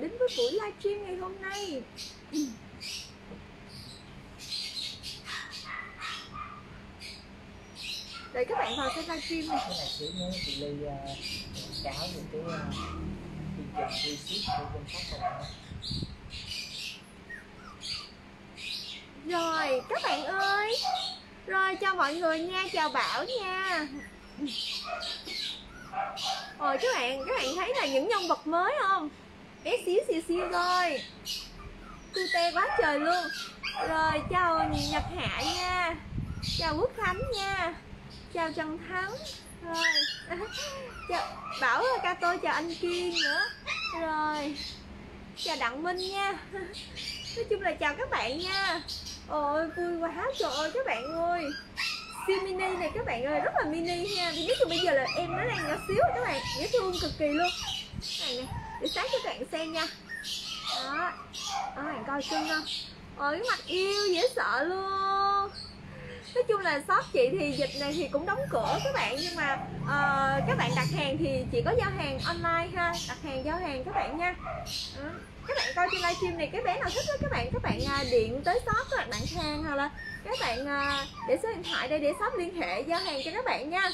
đến với buổi livestream ngày hôm nay. Để các bạn vào xem livestream này. Cái này xíu nữa chị Ly cáo về cái chương trình visit của bên shop không hả? Rồi các bạn ơi, rồi chào mọi người nha, chào Bảo nha. Rồi các bạn thấy là những nhân vật mới không? Bé xíu thôi, cute quá trời luôn. Rồi chào Nhật Hạ nha, chào Quốc Khánh nha, chào Trần Thắng, rồi chào Bảo Cato, chào anh Kiên nữa, rồi chào Đặng Minh nha. Nói chung là chào các bạn nha. Ôi vui quá, trời ơi các bạn ơi, siêu mini này các bạn ơi, rất là mini nha. Biết là bây giờ là em nó đang nhỏ xíu các bạn, dễ thương cực kỳ luôn. Này nè, để sáng cho các bạn xem nha. Đó, các bạn coi cưng không? Ôi cái mặt yêu dễ sợ luôn. Nói chung là shop chị thì dịch này thì cũng đóng cửa các bạn, nhưng mà các bạn đặt hàng thì chỉ có giao hàng online ha, đặt hàng giao hàng các bạn nha. Các bạn coi trên livestream này cái bé nào thích đó các bạn điện tới shop các bạn đặt hàng, hoặc là các bạn để số điện thoại đây để shop liên hệ giao hàng cho các bạn nha.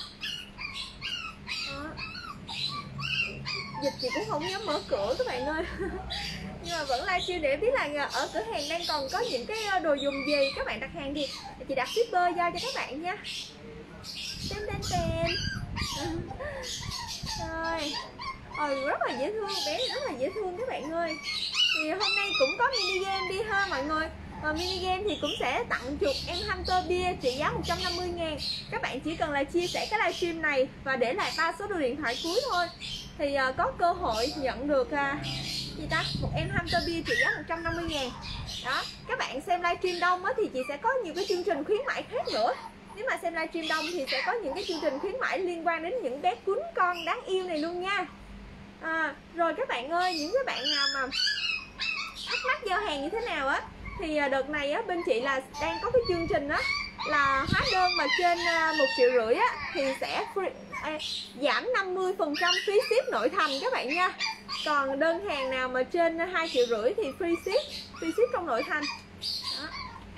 Dịch chị cũng không dám mở cửa các bạn ơi. Nhưng mà vẫn livestream để biết là ở cửa hàng đang còn có những cái đồ dùng gì. Các bạn đặt hàng thì chị đặt shipper giao cho các bạn nha. Tên. Rồi rất là dễ thương, bé rất là dễ thương các bạn ơi. Thì hôm nay cũng có mini game đi ha mọi người. Mini game thì cũng sẽ tặng chuột em Hunter bia trị giá 150.000. Các bạn chỉ cần là chia sẻ cái livestream này và để lại 3 số điện thoại cuối thôi thì có cơ hội nhận được một em Hunter bia trị giá 150.000. Đó, các bạn xem livestream đông thì chị sẽ có nhiều cái chương trình khuyến mãi khác nữa. Nếu mà xem livestream đông thì sẽ có những cái chương trình khuyến mãi liên quan đến những bé cún con đáng yêu này luôn nha. Rồi các bạn ơi, những cái bạn nào mà thắc mắc giao hàng như thế nào thì đợt này bên chị là đang có cái chương trình là hóa đơn mà trên 1,5 triệu thì sẽ giảm 50% phí ship nội thành các bạn nha. Còn đơn hàng nào mà trên 2,5 triệu thì free ship trong nội thành. Đó.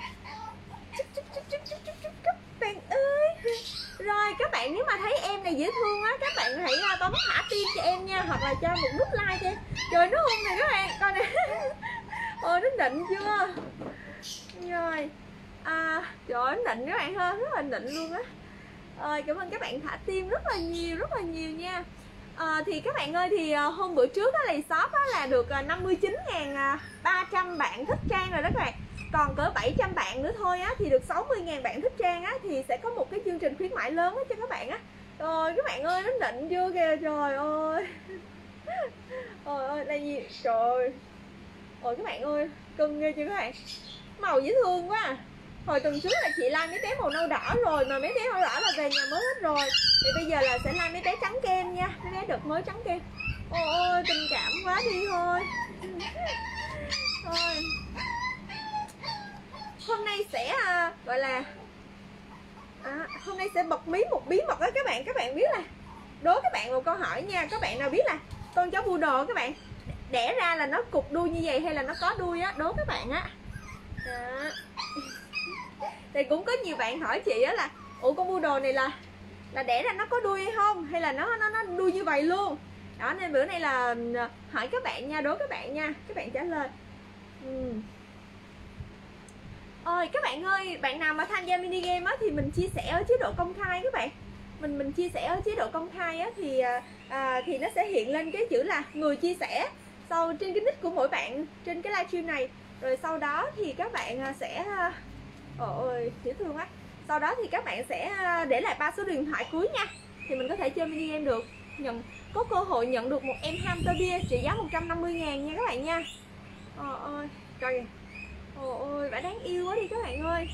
Các bạn ơi. Rồi các bạn nếu mà thấy em này dễ thương các bạn hãy bấm thả tim cho em nha, hoặc là cho một nút like cho em. Trời nó hôn này các bạn, coi nè. Ôi nó nịnh chưa? Rồi trời ơi nó nịnh các bạn hơn, rất là nịnh luôn á. Cảm ơn các bạn thả tim rất là nhiều nha. Thì các bạn ơi, thì hôm bữa trước là shop là được 59.300 bạn thích trang rồi đó các bạn. Còn cỡ 700 bạn nữa thôi thì được 60.000 bạn thích trang thì sẽ có một cái chương trình khuyến mãi lớn cho các bạn Rồi các bạn ơi, nó nịnh chưa kìa, trời ơi. Trời ơi, đây gì? Trời. Ôi các bạn ơi, cưng ghê chưa các bạn. Màu dễ thương quá. Hồi tuần trước là chị like mấy bé màu nâu đỏ rồi, mà mấy bé màu đỏ là về nhà mới hết rồi. Thì bây giờ là sẽ like mấy bé trắng kem nha, mấy bé đợt mới trắng kem. Ôi tình cảm quá đi thôi. Thôi. Hôm nay sẽ gọi là hôm nay sẽ bật mí một bí mật đó các bạn. Các bạn biết là đố các bạn một câu hỏi nha. Các bạn nào biết là con chó poodle các bạn đẻ ra là nó cụp đuôi như vậy hay là nó có đuôi đố các bạn Đó. Thì cũng có nhiều bạn hỏi chị là ủa con poodle này là đẻ ra nó có đuôi hay không, hay là nó đuôi như vậy luôn. Đó nên bữa nay là hỏi các bạn nha, đố các bạn nha, các bạn trả lời. Ôi các bạn ơi, bạn nào mà tham gia mini game thì mình chia sẻ ở chế độ công khai các bạn. Mình chia sẻ ở chế độ công khai thì nó sẽ hiện lên cái chữ là người chia sẻ sau trên cái nick của mỗi bạn trên cái livestream này. Rồi sau đó thì các bạn sẽ ôi dễ thương quá. Sau đó thì các bạn sẽ để lại 3 số điện thoại cuối nha, thì mình có thể chơi mini game được, có cơ hội nhận được một em Hunter bia trị giá 150.000 nha các bạn nha. Ôi trời. Ôi bà đáng yêu quá đi các bạn ơi.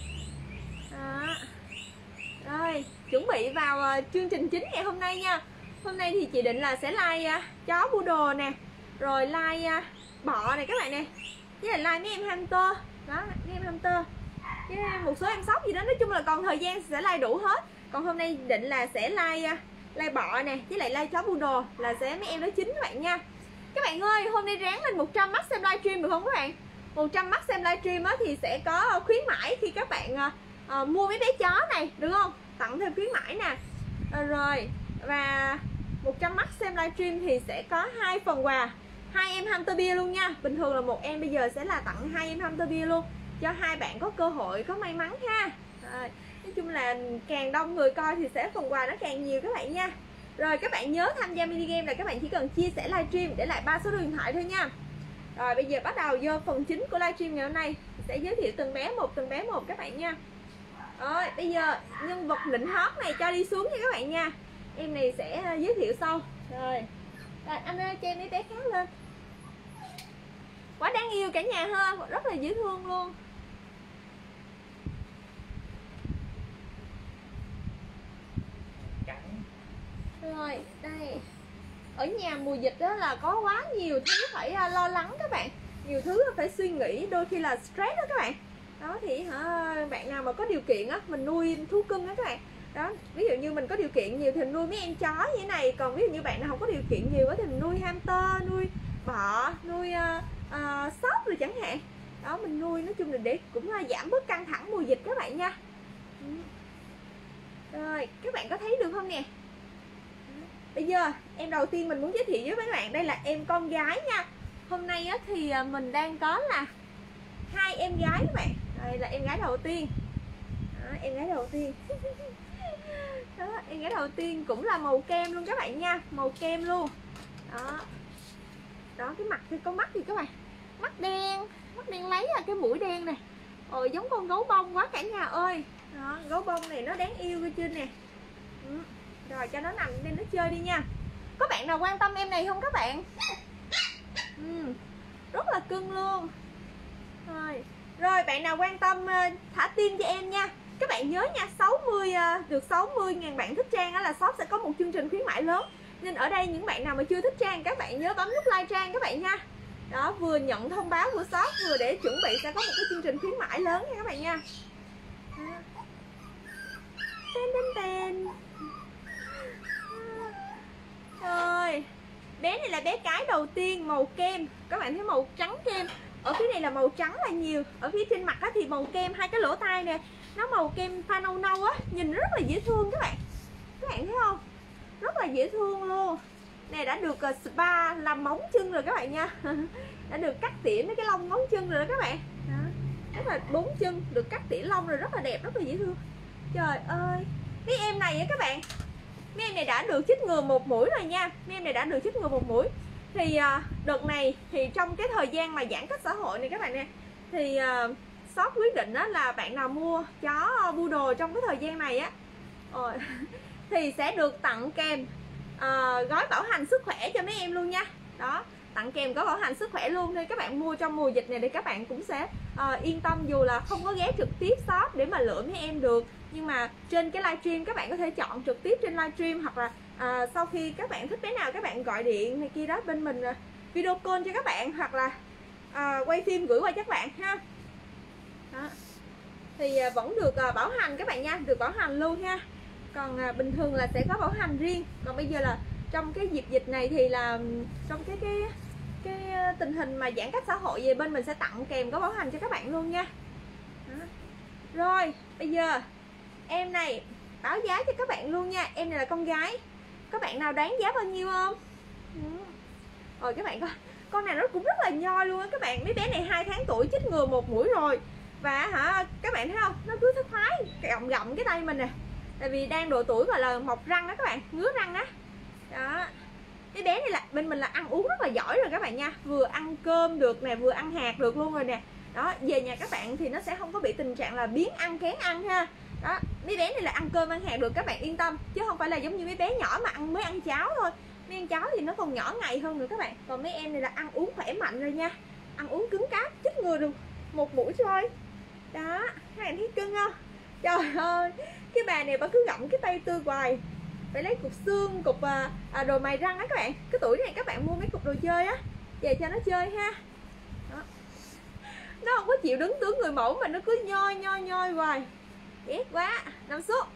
Rồi chuẩn bị vào chương trình chính ngày hôm nay nha. Hôm nay thì chị định là sẽ like chó poodle nè, rồi like bọ này các bạn nè, với lại like mấy em hamster đó, mấy em hamster với một số em sóc gì đó. Nói chung là còn thời gian sẽ like đủ hết. Còn hôm nay định là sẽ like bọ nè, với lại like chó poodle là sẽ mấy em đó chính các bạn nha. Các bạn ơi, hôm nay ráng lên 100 mắt xem livestream được không các bạn? 100 mắt xem livestream á thì sẽ có khuyến mãi khi các bạn mua mấy bé chó này, được không? Tặng thêm khuyến mãi nè. Rồi, và 100 mắt xem livestream thì sẽ có 2 phần quà, 2 em hamster bia luôn nha. Bình thường là một em, bây giờ sẽ là tặng 2 em hamster bia luôn, cho hai bạn có cơ hội, có may mắn ha. Rồi, nói chung là càng đông người coi thì sẽ phần quà nó càng nhiều các bạn nha. Rồi các bạn nhớ tham gia mini game là các bạn chỉ cần chia sẻ livestream để lại 3 số điện thoại thôi nha. Rồi bây giờ bắt đầu vô phần chính của livestream ngày hôm nay, sẽ giới thiệu từng bé một các bạn nha. Rồi bây giờ nhân vật nịnh hót này cho đi xuống nha các bạn nha. Em này sẽ giới thiệu sau. Rồi anh ơi cho em mấy bé khác lên. Quá đáng yêu cả nhà ha, rất là dễ thương luôn. Rồi đây, ở nhà mùa dịch đó là có quá nhiều thứ phải lo lắng các bạn, nhiều thứ phải suy nghĩ, đôi khi là stress đó các bạn. Đó thì bạn nào mà có điều kiện á, mình nuôi thú cưng đó các bạn. Đó, ví dụ như mình có điều kiện nhiều thì mình nuôi mấy em chó như thế này, còn ví dụ như bạn nào không có điều kiện nhiều á thì mình nuôi hamster, nuôi bọ, nuôi sóc rồi chẳng hạn. Đó mình nuôi nói chung là để cũng giảm bớt căng thẳng mùa dịch các bạn nha. Rồi các bạn có thấy được không nè? Bây giờ em đầu tiên mình muốn giới thiệu với các bạn, đây là em con gái nha. Hôm nay á, thì mình đang có là 2 em gái các bạn. Đây là em gái đầu tiên. Đó, em gái đầu tiên. Đó, em gái đầu tiên cũng là màu kem luôn các bạn nha, màu kem luôn. Đó. Đó cái mặt thì có mắt thì các bạn. Mắt đen lấy là cái mũi đen nè. Giống con gấu bông quá cả nhà ơi. Đó, gấu bông này nó đáng yêu cơ chưa nè. Rồi cho nó nằm lên nó chơi đi nha. Có bạn nào quan tâm em này không các bạn? Rất là cưng luôn. Rồi bạn nào quan tâm thả tim cho em nha. Các bạn nhớ nha, được 60.000 bạn thích Trang là shop sẽ có một chương trình khuyến mãi lớn. Nên ở đây những bạn nào mà chưa thích Trang, các bạn nhớ bấm nút like Trang các bạn nha. Đó, vừa nhận thông báo của shop, vừa để chuẩn bị sẽ có một cái chương trình khuyến mãi lớn nha các bạn nha. Tên. Rồi, bé này là bé cái đầu tiên, màu kem. Các bạn thấy màu trắng kem. Ở phía này là màu trắng là nhiều. Ở phía trên mặt thì màu kem, hai cái lỗ tai nè nó màu kem pha nâu nâu á, nhìn rất là dễ thương các bạn. Các bạn thấy không? Rất là dễ thương luôn. Này đã được spa làm móng chân rồi các bạn nha. Đã được cắt tỉa mấy cái lông móng chân rồi đó các bạn. Đó. Rất là 4 chân được cắt tỉa lông rồi, rất là đẹp, rất là dễ thương. Trời ơi, cái em này á các bạn, mấy em này đã được chích ngừa 1 mũi rồi nha. Mấy em này đã được chích ngừa 1 mũi. Thì đợt này thì trong cái thời gian mà giãn cách xã hội này các bạn nè, thì shop quyết định đó là bạn nào mua chó poodle trong cái thời gian này á thì sẽ được tặng kèm gói bảo hành sức khỏe cho mấy em luôn nha. Đó, tặng kèm gói bảo hành sức khỏe luôn. Nên các bạn mua trong mùa dịch này thì các bạn cũng sẽ yên tâm, dù là không có ghé trực tiếp shop để mà lựa mấy em được, nhưng mà trên cái livestream các bạn có thể chọn trực tiếp trên livestream, hoặc là sau khi các bạn thích bé nào các bạn gọi điện này kia đó, bên mình video call cho các bạn, hoặc là quay phim gửi qua cho các bạn ha. Đó. Thì vẫn được bảo hành các bạn nha, được bảo hành luôn ha. Còn bình thường là sẽ có bảo hành riêng. Còn bây giờ là trong cái dịp dịch này thì là trong cái tình hình mà giãn cách xã hội về, bên mình sẽ tặng kèm có bảo hành cho các bạn luôn nha. Đó. Rồi bây giờ em này báo giá cho các bạn luôn nha. Em này là con gái. Các bạn nào đoán giá bao nhiêu không? Rồi các bạn coi, con này nó cũng rất là nhoi luôn á các bạn. Mấy bé này 2 tháng tuổi, chích ngừa 1 mũi rồi. Và các bạn thấy không, nó cứ thất thái gặm cái tay mình nè. Tại vì đang độ tuổi gọi là mọc răng đó các bạn, ngứa răng đó. Đó, cái bé này là bên mình là ăn uống rất là giỏi rồi các bạn nha. Vừa ăn cơm được nè, vừa ăn hạt được luôn rồi nè. Đó, về nhà các bạn thì nó sẽ không có bị tình trạng là biếng ăn kén ăn ha. Đó, mấy bé này là ăn cơm ăn hạt được, các bạn yên tâm. Chứ không phải là giống như mấy bé nhỏ mà mới ăn cháo thôi. Mấy ăn cháo thì nó còn nhỏ ngày hơn nữa các bạn. Còn mấy em này là ăn uống khỏe mạnh rồi nha. Ăn uống cứng cáp, chích ngừa được 1 mũi thôi. Đó, các bạn thấy cưng không? Trời ơi, cái bà này bà cứ gặm cái tay Tư hoài. Phải lấy cục xương, cục đồ mài răng á các bạn. Cái tuổi này các bạn mua mấy cục đồ chơi á về cho nó chơi ha. Đó. Nó không có chịu đứng tướng người mẫu mà nó cứ nhoi hoài. Ghét quá, nằm xuống.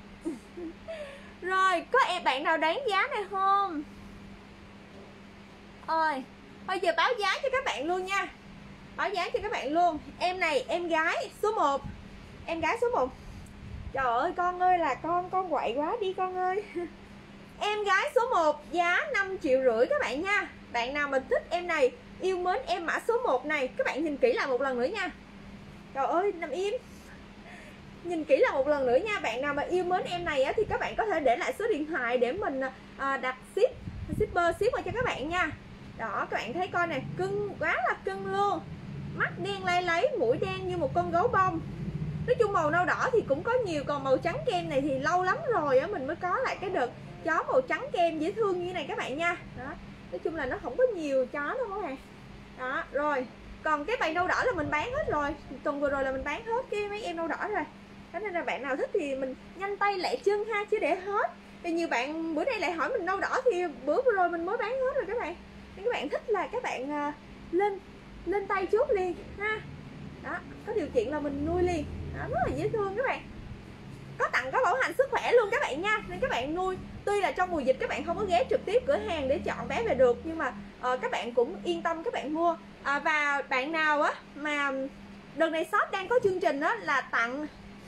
Rồi, có em bạn nào đoán giá này không? Ôi, Bây giờ báo giá cho các bạn luôn nha. Báo giá cho các bạn luôn. Em này em gái số 1. Em gái số 1. Trời ơi con ơi là con quậy quá đi con ơi. Em gái số 1 giá 5,5 triệu các bạn nha. Bạn nào mà thích em này, yêu mến em mã số 1 này, các bạn nhìn kỹ lại một lần nữa nha. Trời ơi nằm im. Nhìn kỹ lại một lần nữa nha. Bạn nào mà yêu mến em này á, thì các bạn có thể để lại số điện thoại để mình đặt shipper ship qua cho các bạn nha. Đó các bạn thấy con này cưng quá là cưng luôn. Mắt đen lay lấy, mũi đen như một con gấu bông. Nói chung màu nâu đỏ thì cũng có nhiều, còn màu trắng kem này thì lâu lắm rồi á mình mới có lại cái đợt chó màu trắng kem dễ thương như này các bạn nha. Đó. Nói chung là nó không có nhiều chó đâu các bạn. Đó, rồi. Còn cái bầy nâu đỏ là mình bán hết rồi. Tuần vừa rồi là mình bán hết cái mấy em nâu đỏ rồi. Thế nên là bạn nào thích thì mình nhanh tay lẹ chân ha, chứ để hết. Thì nhiều bạn bữa nay lại hỏi mình nâu đỏ thì bữa vừa rồi mình mới bán hết rồi các bạn. Nếu các bạn thích là các bạn lên tay chốt liền ha. Đó, có điều kiện là mình nuôi liền. Đó, rất là dễ thương các bạn. Có tặng có bảo hành sức khỏe luôn các bạn nha. Nên các bạn nuôi, tuy là trong mùa dịch các bạn không có ghé trực tiếp cửa hàng để chọn bé về được, nhưng mà các bạn cũng yên tâm các bạn mua. Và bạn nào á mà đợt này shop đang có chương trình đó là tặng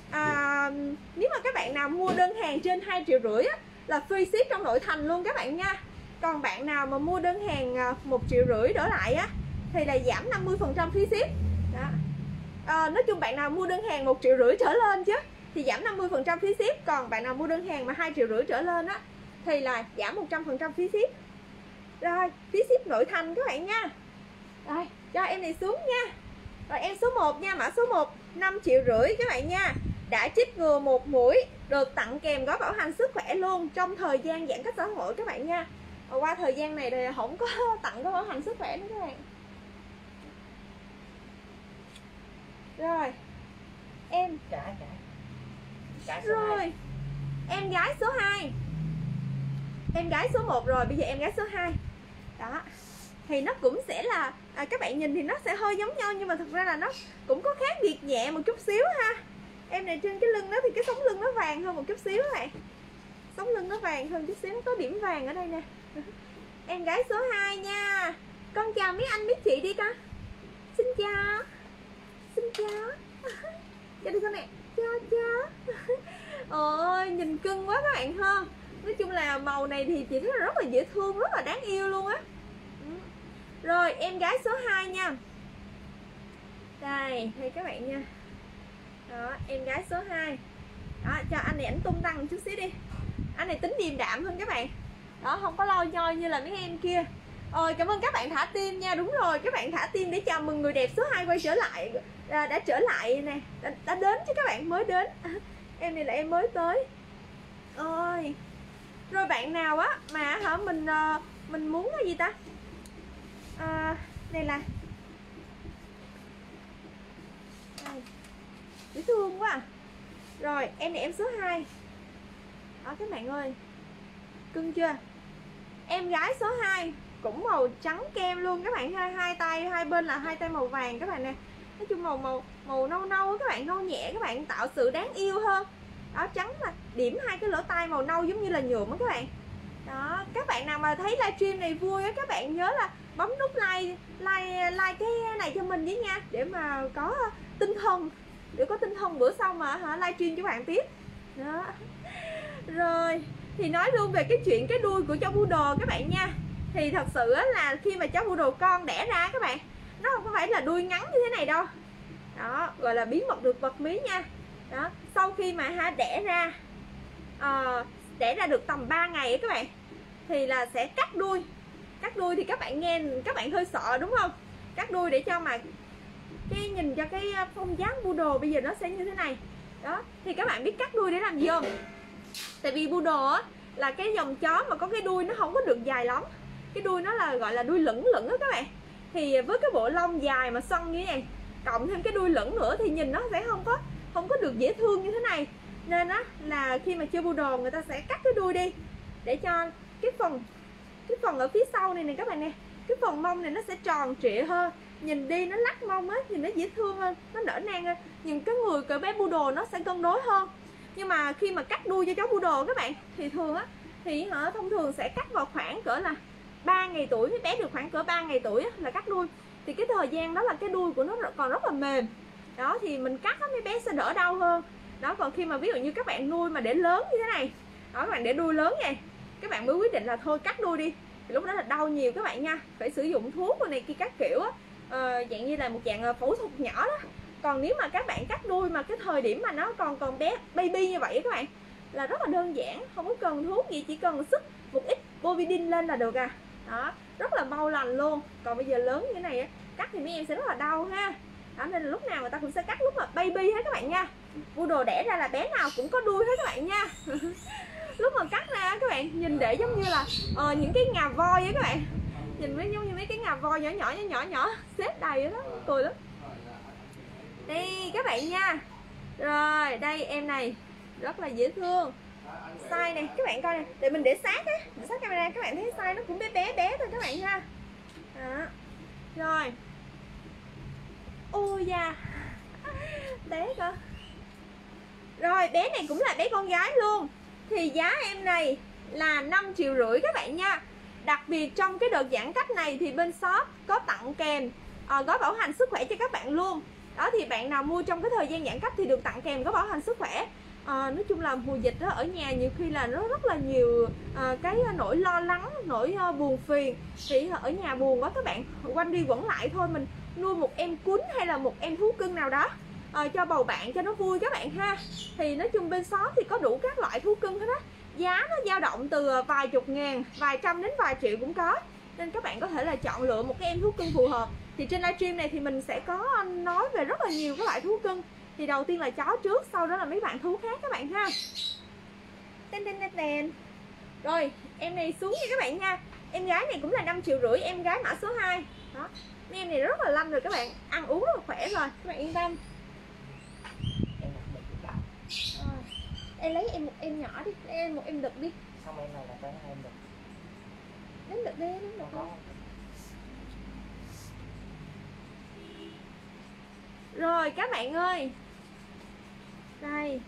nếu mà các bạn nào mua đơn hàng trên 2,5 triệu á, là free ship trong nội thành luôn các bạn nha. Còn bạn nào mà mua đơn hàng 1,5 triệu đổ lại á thì là giảm 50% phí ship. Đó. Nói chung bạn nào mua đơn hàng 1,5 triệu trở lên chứ thì giảm 50% phí ship. Còn bạn nào mua đơn hàng mà 2,5 triệu trở lên á thì là giảm 100% phí ship. Rồi phí ship nội thành các bạn nha. Rồi cho em này xuống nha. Rồi em số 1 nha, mã số 1 5,5 triệu các bạn nha. Đã chích ngừa 1 mũi, được tặng kèm gói bảo hành sức khỏe luôn trong thời gian giãn cách xã hội các bạn nha. Qua thời gian này thì không có tặng gói bảo hành sức khỏe nữa các bạn. Rồi em rồi 2. Em gái số 2. Em gái số 1 rồi, bây giờ em gái số 2. Đó. Thì nó cũng sẽ là các bạn nhìn thì nó sẽ hơi giống nhau, nhưng mà thực ra là nó cũng có khác biệt nhẹ một chút xíu ha. Em này trên cái lưng đó thì cái sống lưng nó vàng hơn một chút xíu các bạn. Sống lưng nó vàng hơn chút xíu, nó có điểm vàng ở đây nè. Em gái số 2 nha. Con chào mấy anh mấy chị đi con. Xin chào. Xin chào. Cho đi con nè. Chào. Ôi nhìn cưng quá các bạn ha. Nói chung là màu này thì chị thấy rất là dễ thương, rất là đáng yêu luôn á. Rồi em gái số 2 nha. Đây các bạn nha. Đó em gái số 2. Đó cho anh này ảnh tung tăng một chút xíu đi. Anh này tính điềm đạm hơn các bạn. Đó không có lôi nhoi như là mấy em kia. Ôi cảm ơn các bạn thả tim nha. Đúng rồi, các bạn thả tim để chào mừng người đẹp số 2 quay trở lại. Đã trở lại nè, đã đến chứ các bạn, mới đến. Em này là em mới tới. Ôi. Rồi bạn nào á mà mình muốn cái gì ta? Đây là dễ thương quá. Rồi em này em số 2. Đó các bạn ơi, cưng chưa? Em gái số 2 cũng màu trắng kem luôn các bạn. Hai tay hai bên là hai tay màu vàng các bạn nè. Nói chung màu nâu các bạn, nâu nhẹ các bạn, tạo sự đáng yêu hơn. Đó trắng là điểm hai cái lỗ tai màu nâu giống như là nhuộm á các bạn. Đó các bạn nào mà thấy livestream này vui á, các bạn nhớ là bấm nút like cái này cho mình với nha, để mà có tinh thần, để có tinh thần bữa sau mà livestream cho bạn tiếp. Đó. Rồi thì nói luôn về cái chuyện cái đuôi của cháu Poodle các bạn nha. Thì thật sự là khi mà cháu Poodle con đẻ ra các bạn, nó không có phải là đuôi ngắn như thế này đâu. Đó gọi là bí mật được bật mí nha. Đó sau khi mà đẻ ra được tầm 3 ngày các bạn, thì là sẽ cắt đuôi. Cắt đuôi thì các bạn nghe các bạn hơi sợ đúng không? Cắt đuôi để cho mà cái nhìn cho cái phong dáng Poodle bây giờ nó sẽ như thế này. Đó thì các bạn biết cắt đuôi để làm gì không? Tại vì Poodle á là cái dòng chó mà có cái đuôi nó không có được dài lắm. Cái đuôi nó là gọi là đuôi lửng đó các bạn. Thì với cái bộ lông dài mà xoăn như thế này, cộng thêm cái đuôi lửng nữa, thì nhìn nó sẽ không có được dễ thương như thế này. Nên á là khi mà chơi Poodle người ta sẽ cắt cái đuôi đi, để cho cái phần ở phía sau này nè các bạn nè, cái phần mông này nó sẽ tròn trịa hơn, nhìn đi nó lắc mông á, nhìn nó dễ thương hơn, nó nở nang hơn, nhìn cái người cỡ bé Poodle nó sẽ cân đối hơn. Nhưng mà khi mà cắt đuôi cho chó Poodle các bạn, thì thường á thì thông thường sẽ cắt vào khoảng cỡ là 3 ngày tuổi, mấy bé được khoảng cỡ 3 ngày tuổi là cắt đuôi. Thì cái thời gian đó là cái đuôi của nó còn rất là mềm. Đó thì mình cắt đó, mấy bé sẽ đỡ đau hơn. Đó, còn khi mà ví dụ như các bạn nuôi mà để lớn như thế này, đó các bạn để đuôi lớn này, các bạn mới quyết định là thôi cắt đuôi đi, thì lúc đó là đau nhiều các bạn nha, phải sử dụng thuốc rồi này kia các kiểu á, dạng như là một dạng phẫu thuật nhỏ đó. Còn nếu mà các bạn cắt đuôi mà cái thời điểm mà nó còn bé baby như vậy các bạn, là rất là đơn giản, không có cần thuốc gì, chỉ cần sức một ít bovidin lên là được à. Đó, rất là mau lành luôn. Còn bây giờ lớn như thế này á, cắt thì mấy em sẽ rất là đau ha. Đó, nên là lúc nào người ta cũng sẽ cắt lúc mà baby hết các bạn nha. Poodle đẻ ra là bé nào cũng có đuôi hết các bạn nha. Lúc mà cắt ra các bạn nhìn để giống như là những cái ngà voi á các bạn, nhìn với giống như mấy cái ngà voi nhỏ xếp đầy đó, cười lắm. Đây các bạn nha. Rồi đây em này rất là dễ thương. Size này các bạn coi này, để mình để sát á, để sát camera các bạn thấy size nó cũng bé thôi các bạn ha. Đó. Rồi. Ôi da. Bé cơ. Rồi bé này cũng là bé con gái luôn. Thì giá em này là 5,5 triệu các bạn nha. Đặc biệt trong cái đợt giãn cách này thì bên shop có tặng kèm gói bảo hành sức khỏe cho các bạn luôn. Đó thì bạn nào mua trong cái thời gian giãn cách thì được tặng kèm gói bảo hành sức khỏe. Nói chung là mùa dịch đó, ở nhà nhiều khi là nó rất là nhiều cái nỗi lo lắng, nỗi buồn phiền. Thì ở nhà buồn quá các bạn, quanh đi quẩn lại thôi mình nuôi một em cún hay là một em thú cưng nào đó cho bầu bạn cho nó vui các bạn ha. Thì nói chung bên shop thì có đủ các loại thú cưng hết á. Giá nó dao động từ vài chục ngàn, vài trăm đến vài triệu cũng có. Nên các bạn có thể là chọn lựa một cái em thú cưng phù hợp. Thì trên livestream này thì mình sẽ có nói về rất là nhiều các loại thú cưng. Thì đầu tiên là chó trước, sau đó là mấy bạn thú khác các bạn ha. Tên. Rồi em này xuống nha các bạn nha. Em gái này cũng là 5,5 triệu, em gái mã số 2. Đó, mấy em này rất là lanh rồi các bạn, ăn uống rất là khỏe rồi, các bạn yên tâm. Em lấy em một em nhỏ đi, lấy em một em đực đi. Xong em này là tới 2 em đực. Đến đực đi, đến đực đi. Rồi các bạn ơi. Đây.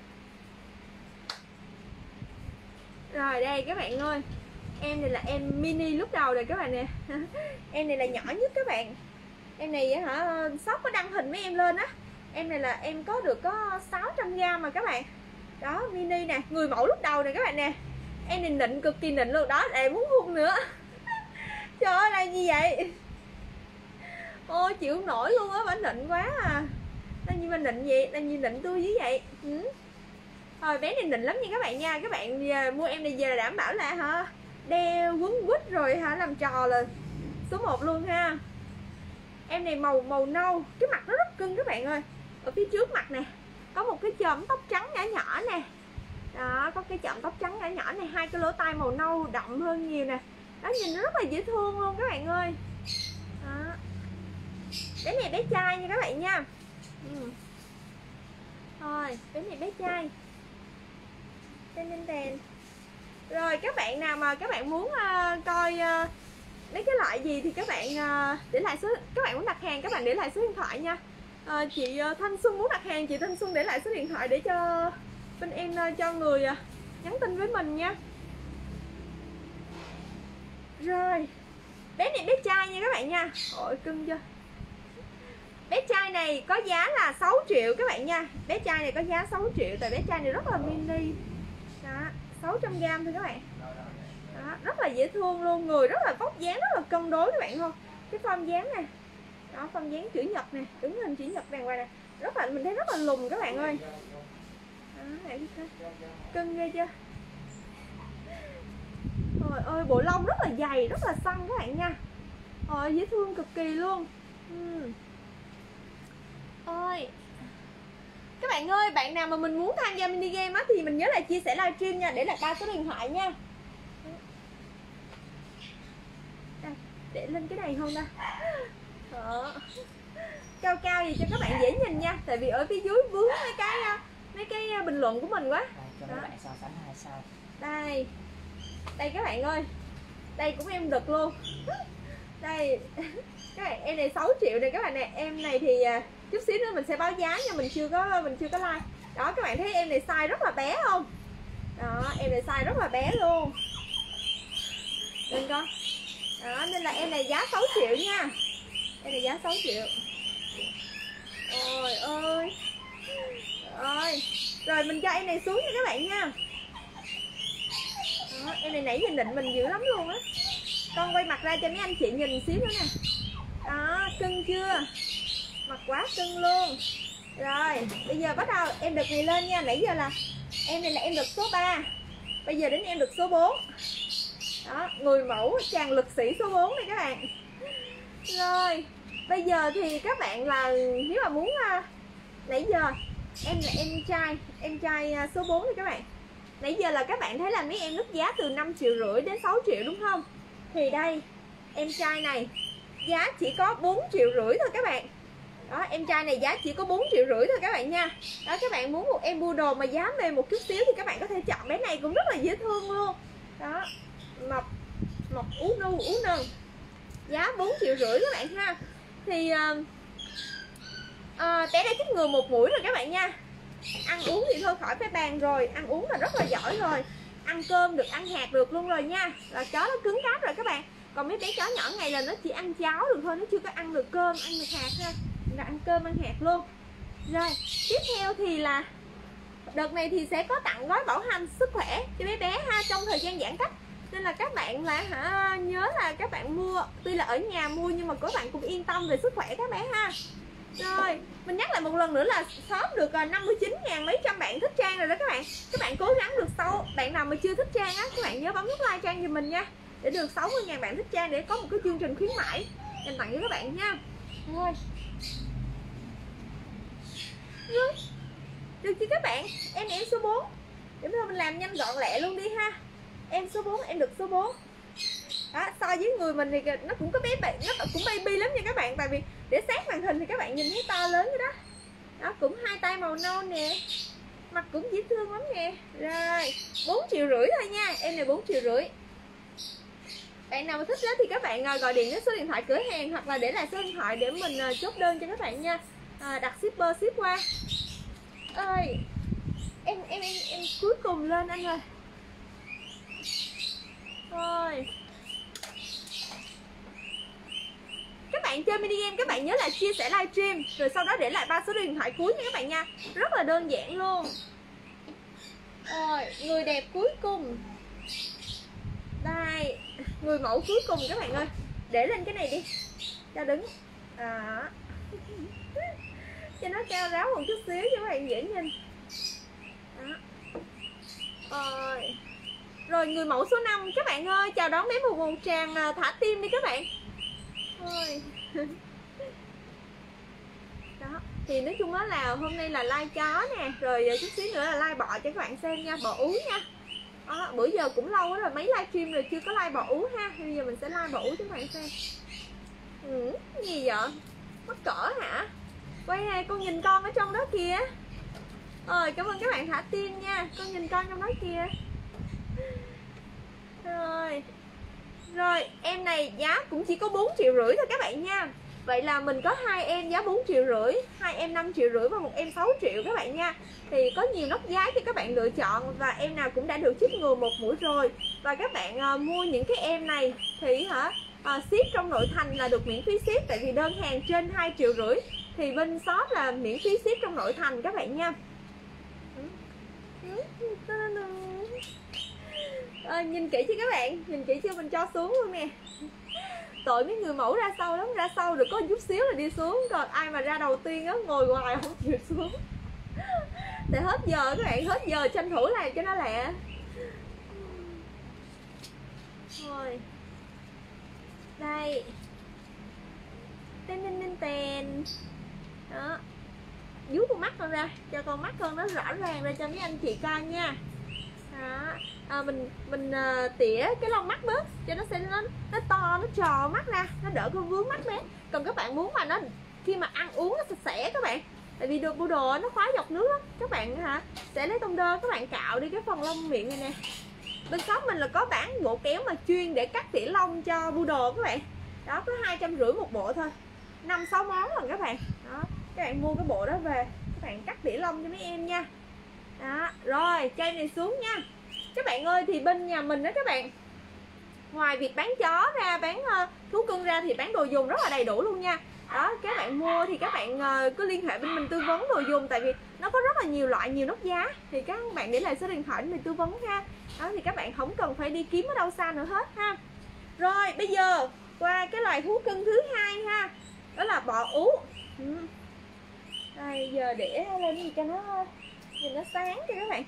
Rồi đây các bạn ơi. Em này là em mini lúc đầu rồi các bạn nè. Em này là nhỏ nhất các bạn. Em này hả, shop có đăng hình mấy em lên á. Em này là em có được có 600g mà các bạn. Đó, mini nè, người mẫu lúc đầu nè các bạn nè. Em này nịnh, cực kỳ nịnh luôn đó, để muốn hôn nữa. Trời ơi, là gì vậy? Ôi chịu không nổi luôn á, bà nịnh quá à. Làm gì mà nịnh vậy, làm gì nịnh tôi dữ vậy? Thôi bé này nịnh lắm nha các bạn nha. Các bạn mua em này về là đảm bảo là hả, đeo quấn quýt rồi hả, làm trò là số 1 luôn ha. Em này màu nâu, cái mặt nó rất cưng các bạn ơi. Ở phía trước mặt nè có một cái chòm tóc trắng nhỏ nè. Đó, có cái chòm tóc trắng nhỏ này, 2 cái lỗ tai màu nâu đậm hơn nhiều nè. Đó, nhìn nó rất là dễ thương luôn các bạn ơi. Đó. Bé này bé trai nha các bạn nha. Thôi, bé này bé trai. Tên. Rồi các bạn nào mà các bạn muốn coi mấy cái loại gì thì các bạn để lại số, các bạn muốn đặt hàng các bạn để lại số điện thoại nha. Chị Thanh Xuân muốn đặt hàng, chị Thanh Xuân để lại số điện thoại để cho bên em cho người nhắn tin với mình nha. Rồi bé này bé trai nha các bạn nha. Ôi cưng chưa. Bé trai này có giá là 6 triệu các bạn nha. Bé trai này có giá 6 triệu, tại bé trai này rất là mini. Đó, 600g thôi các bạn. Đó, rất là dễ thương luôn, người rất là vóc dáng rất là cân đối các bạn không. Cái form dáng nè. Đó, form dáng chữ nhật nè, đứng hình chữ nhật đàng hoàng nè. Rất là, mình thấy rất là lùn các bạn ơi. Đó, cưng ghê chưa. Trời ơi, bộ lông rất là dày, rất là săn các bạn nha. Ôi, dễ thương cực kỳ luôn. Ôi, các bạn ơi, bạn nào mà mình muốn tham gia mini game á thì mình nhớ là chia sẻ livestream nha, để lại 3 số điện thoại nha. Đây, để lên cái này không ta. Đó. Cao gì cho các bạn dễ nhìn nha, tại vì ở phía dưới vướng mấy cái bình luận của mình quá. Cho mấy bạn so sánh 2 sao. Đây các bạn ơi, đây cũng em đực luôn. Đây các bạn, em này 6 triệu này các bạn nè. Em này thì chút xíu nữa mình sẽ báo giá nha, mình chưa có like. Đó, các bạn thấy em này size rất là bé không? Đó, em này size rất là bé luôn. Đừng con. Đó, nên là em này giá 6 triệu nha. Em này giá 6 triệu. Ôi ơi. Rồi. Rồi mình cho em này xuống nha các bạn nha. Đó, em này nãy giờ nịnh mình dữ lắm luôn á. Con quay mặt ra cho mấy anh chị nhìn xíu nữa nè. Đó, cưng chưa? Mặt quá cưng luôn. Rồi, bây giờ bắt đầu em đực này lên nha. Nãy giờ là em này là em đực số 3. Bây giờ đến em đực số 4. Đó, người mẫu chàng lực sĩ số 4 này các bạn. Rồi, bây giờ thì các bạn là nếu mà muốn nãy giờ em là em trai số 4 này các bạn. Nãy giờ là các bạn thấy là mấy em nứt giá từ 5,5 triệu đến 6 triệu đúng không? Thì đây, em trai này giá chỉ có 4,5 triệu thôi các bạn. Đó, em trai này giá chỉ có 4,5 triệu thôi các bạn nha. Đó, các bạn muốn một em poodle mà giá mềm một chút xíu thì các bạn có thể chọn bé này cũng rất là dễ thương luôn. Đó, mập ú nu ú nần, giá 4,5 triệu các bạn ha. Thì té đã chích ngừa 1 mũi rồi các bạn nha. Ăn uống thì thôi khỏi phải bàn rồi, ăn uống là rất là giỏi rồi, ăn cơm được, ăn hạt được luôn rồi nha. Là chó nó cứng cáp rồi các bạn. Còn mấy bé chó nhỏ ngày là nó chỉ ăn cháo được thôi, nó chưa có ăn được cơm, ăn được hạt ha. Là ăn cơm ăn hạt luôn. Rồi tiếp theo thì là đợt này thì sẽ có tặng gói bảo hành sức khỏe cho bé bé ha, trong thời gian giãn cách. Nên là các bạn là nhớ là các bạn mua, tuy là ở nhà mua nhưng mà các bạn cũng yên tâm về sức khỏe các bé ha. Rồi mình nhắc lại một lần nữa là shop được 59.000 mấy trăm bạn thích Trang rồi đó các bạn. Các bạn cố gắng được bạn nào mà chưa thích Trang á, các bạn nhớ bấm nút like Trang giùm mình nha, để được 60.000 bạn thích Trang, để có một cái chương trình khuyến mãi dành tặng cho các bạn nha. Rồi được chứ các bạn. Em số 4. Để bây giờ mình làm nhanh gọn lẹ luôn đi ha. Em số 4, em được số 4. Đó, so với người mình thì nó cũng có nó cũng baby lắm nha các bạn. Tại vì để sát màn hình thì các bạn nhìn thấy to lớn cái đó. Đó, cũng hai tay màu nâu nè, mặt cũng dễ thương lắm nè. Rồi 4,5 triệu thôi nha. Em này 4,5 triệu. Bạn nào mà thích đó thì các bạn gọi điện đến số điện thoại cửa hàng, hoặc là để lại số điện thoại để mình chốt đơn cho các bạn nha. Đặt shipper ship qua. Ơi, em cuối cùng lên anh ơi. Thôi, các bạn chơi mini game các bạn nhớ là chia sẻ livestream, rồi sau đó để lại 3 số điện thoại cuối nha các bạn nha. Rất là đơn giản luôn. Rồi, người đẹp cuối cùng. Đây, người mẫu cuối cùng các bạn ơi. Để lên cái này đi, cho đứng. Đó. Cho nó cao ráo một chút xíu cho các bạn dễ nhìn. Đó. Rồi người mẫu số 5 các bạn ơi, chào đón bé một tràng thả tim đi các bạn. Thôi. Đó, thì nói chung đó là hôm nay là like chó nè, rồi chút xíu nữa là like bọ cho các bạn xem nha, bọ ú nha. Đó, bữa giờ cũng lâu rồi, mấy livestream rồi chưa có like bọ ú ha. Bây giờ mình sẽ like bọ ú cho các bạn xem. Gì vậy? Mắc cỡ hả? Quay này, con nhìn con ở trong đó kìa. Cảm ơn các bạn thả tim nha. Con nhìn con trong đó kìa. Rồi em này giá cũng chỉ có 4,5 triệu thôi các bạn nha. Vậy là mình có 2 em giá 4,5 triệu, 2 em 5,5 triệu và một em 6 triệu các bạn nha. Thì có nhiều nóc giá cho các bạn lựa chọn, và em nào cũng đã được chích ngừa 1 mũi rồi. Và các bạn mua những cái em này thì ship trong nội thành là được miễn phí ship. Tại vì đơn hàng trên 2,5 triệu thì bên shop là miễn phí ship trong nội thành các bạn nha. Nhìn kỹ cho các bạn, nhìn kỹ chưa, mình cho xuống luôn nè. Tội mấy người mẫu ra sau lắm, ra sau được có chút xíu là đi xuống. Còn ai mà ra đầu tiên á, ngồi hoài không chịu xuống. Để hết giờ các bạn, hết giờ tranh thủ làm cho nó lẹ. Rồi đây, tên. Đó, vú con mắt con ra, cho con mắt con nó rõ ràng ra cho mấy anh chị coi nha. Đó, mình tỉa cái lông mắt bớt cho nó sẽ nó to, nó tròn mắt ra, nó đỡ có vướng mắt bé. Còn các bạn muốn mà nó khi mà ăn uống nó sạch sẽ các bạn, tại vì được poodle nó khoái dọc nước lắm, các bạn sẽ lấy tông đơ các bạn cạo đi cái phần lông miệng này nè. Bên shop mình là có bán bộ kéo mà chuyên để cắt tỉa lông cho poodle các bạn. Đó, có 250 một bộ thôi, 5-6 món rồi các bạn. Đó, các bạn mua cái bộ đó về các bạn cắt tỉa lông cho mấy em nha. Đó, rồi cây này xuống nha các bạn ơi. Thì bên nhà mình đó các bạn, Ngoài việc bán chó ra, bán thú cưng ra thì bán đồ dùng rất là đầy đủ luôn nha. Đó, các bạn mua thì các bạn cứ liên hệ bên mình tư vấn đồ dùng, tại vì nó có rất là nhiều loại, nhiều nốt giá, thì các bạn để lại số điện thoại để mình tư vấn ha. Đó thì các bạn không cần phải đi kiếm ở đâu xa nữa hết ha. Rồi bây giờ qua cái loài thú cưng thứ hai ha, đó là bọ ú. Đây, giờ để lên cho nó nhìn nó sáng cho các bạn.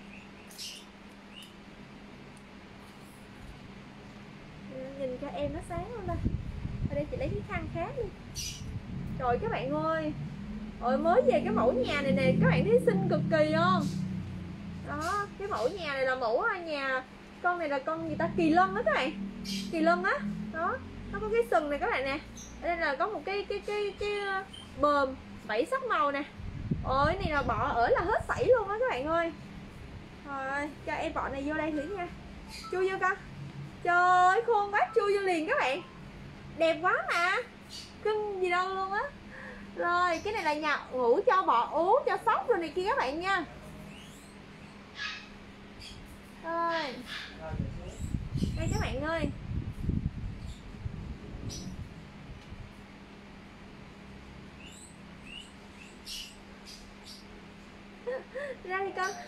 Nhìn cho em nó sáng luôn đây. Ở đây chị lấy cái khăn khác đi. Trời các bạn ơi, ôi mới về cái mẫu nhà này nè, các bạn thấy xinh cực kỳ không? Đó, cái mẫu nhà này là mẫu nhà, con này là con gì ta, kỳ lân đó các bạn, kỳ lân á. Đó, nó có cái sừng này các bạn nè, ở đây là có một cái bờm 7 sắc màu nè. Ôi này là bọ ở là hết sảy luôn á các bạn ơi. Rồi cho em bọ này vô đây thử nha, chui vô con. Trời ơi khôn quá, chui vô liền các bạn, đẹp quá mà, cưng gì đâu luôn á. Rồi cái này là nhà ngủ cho bọ ú, cho sóc rồi này kia các bạn nha. Rồi đây các bạn ơi, ra đi con,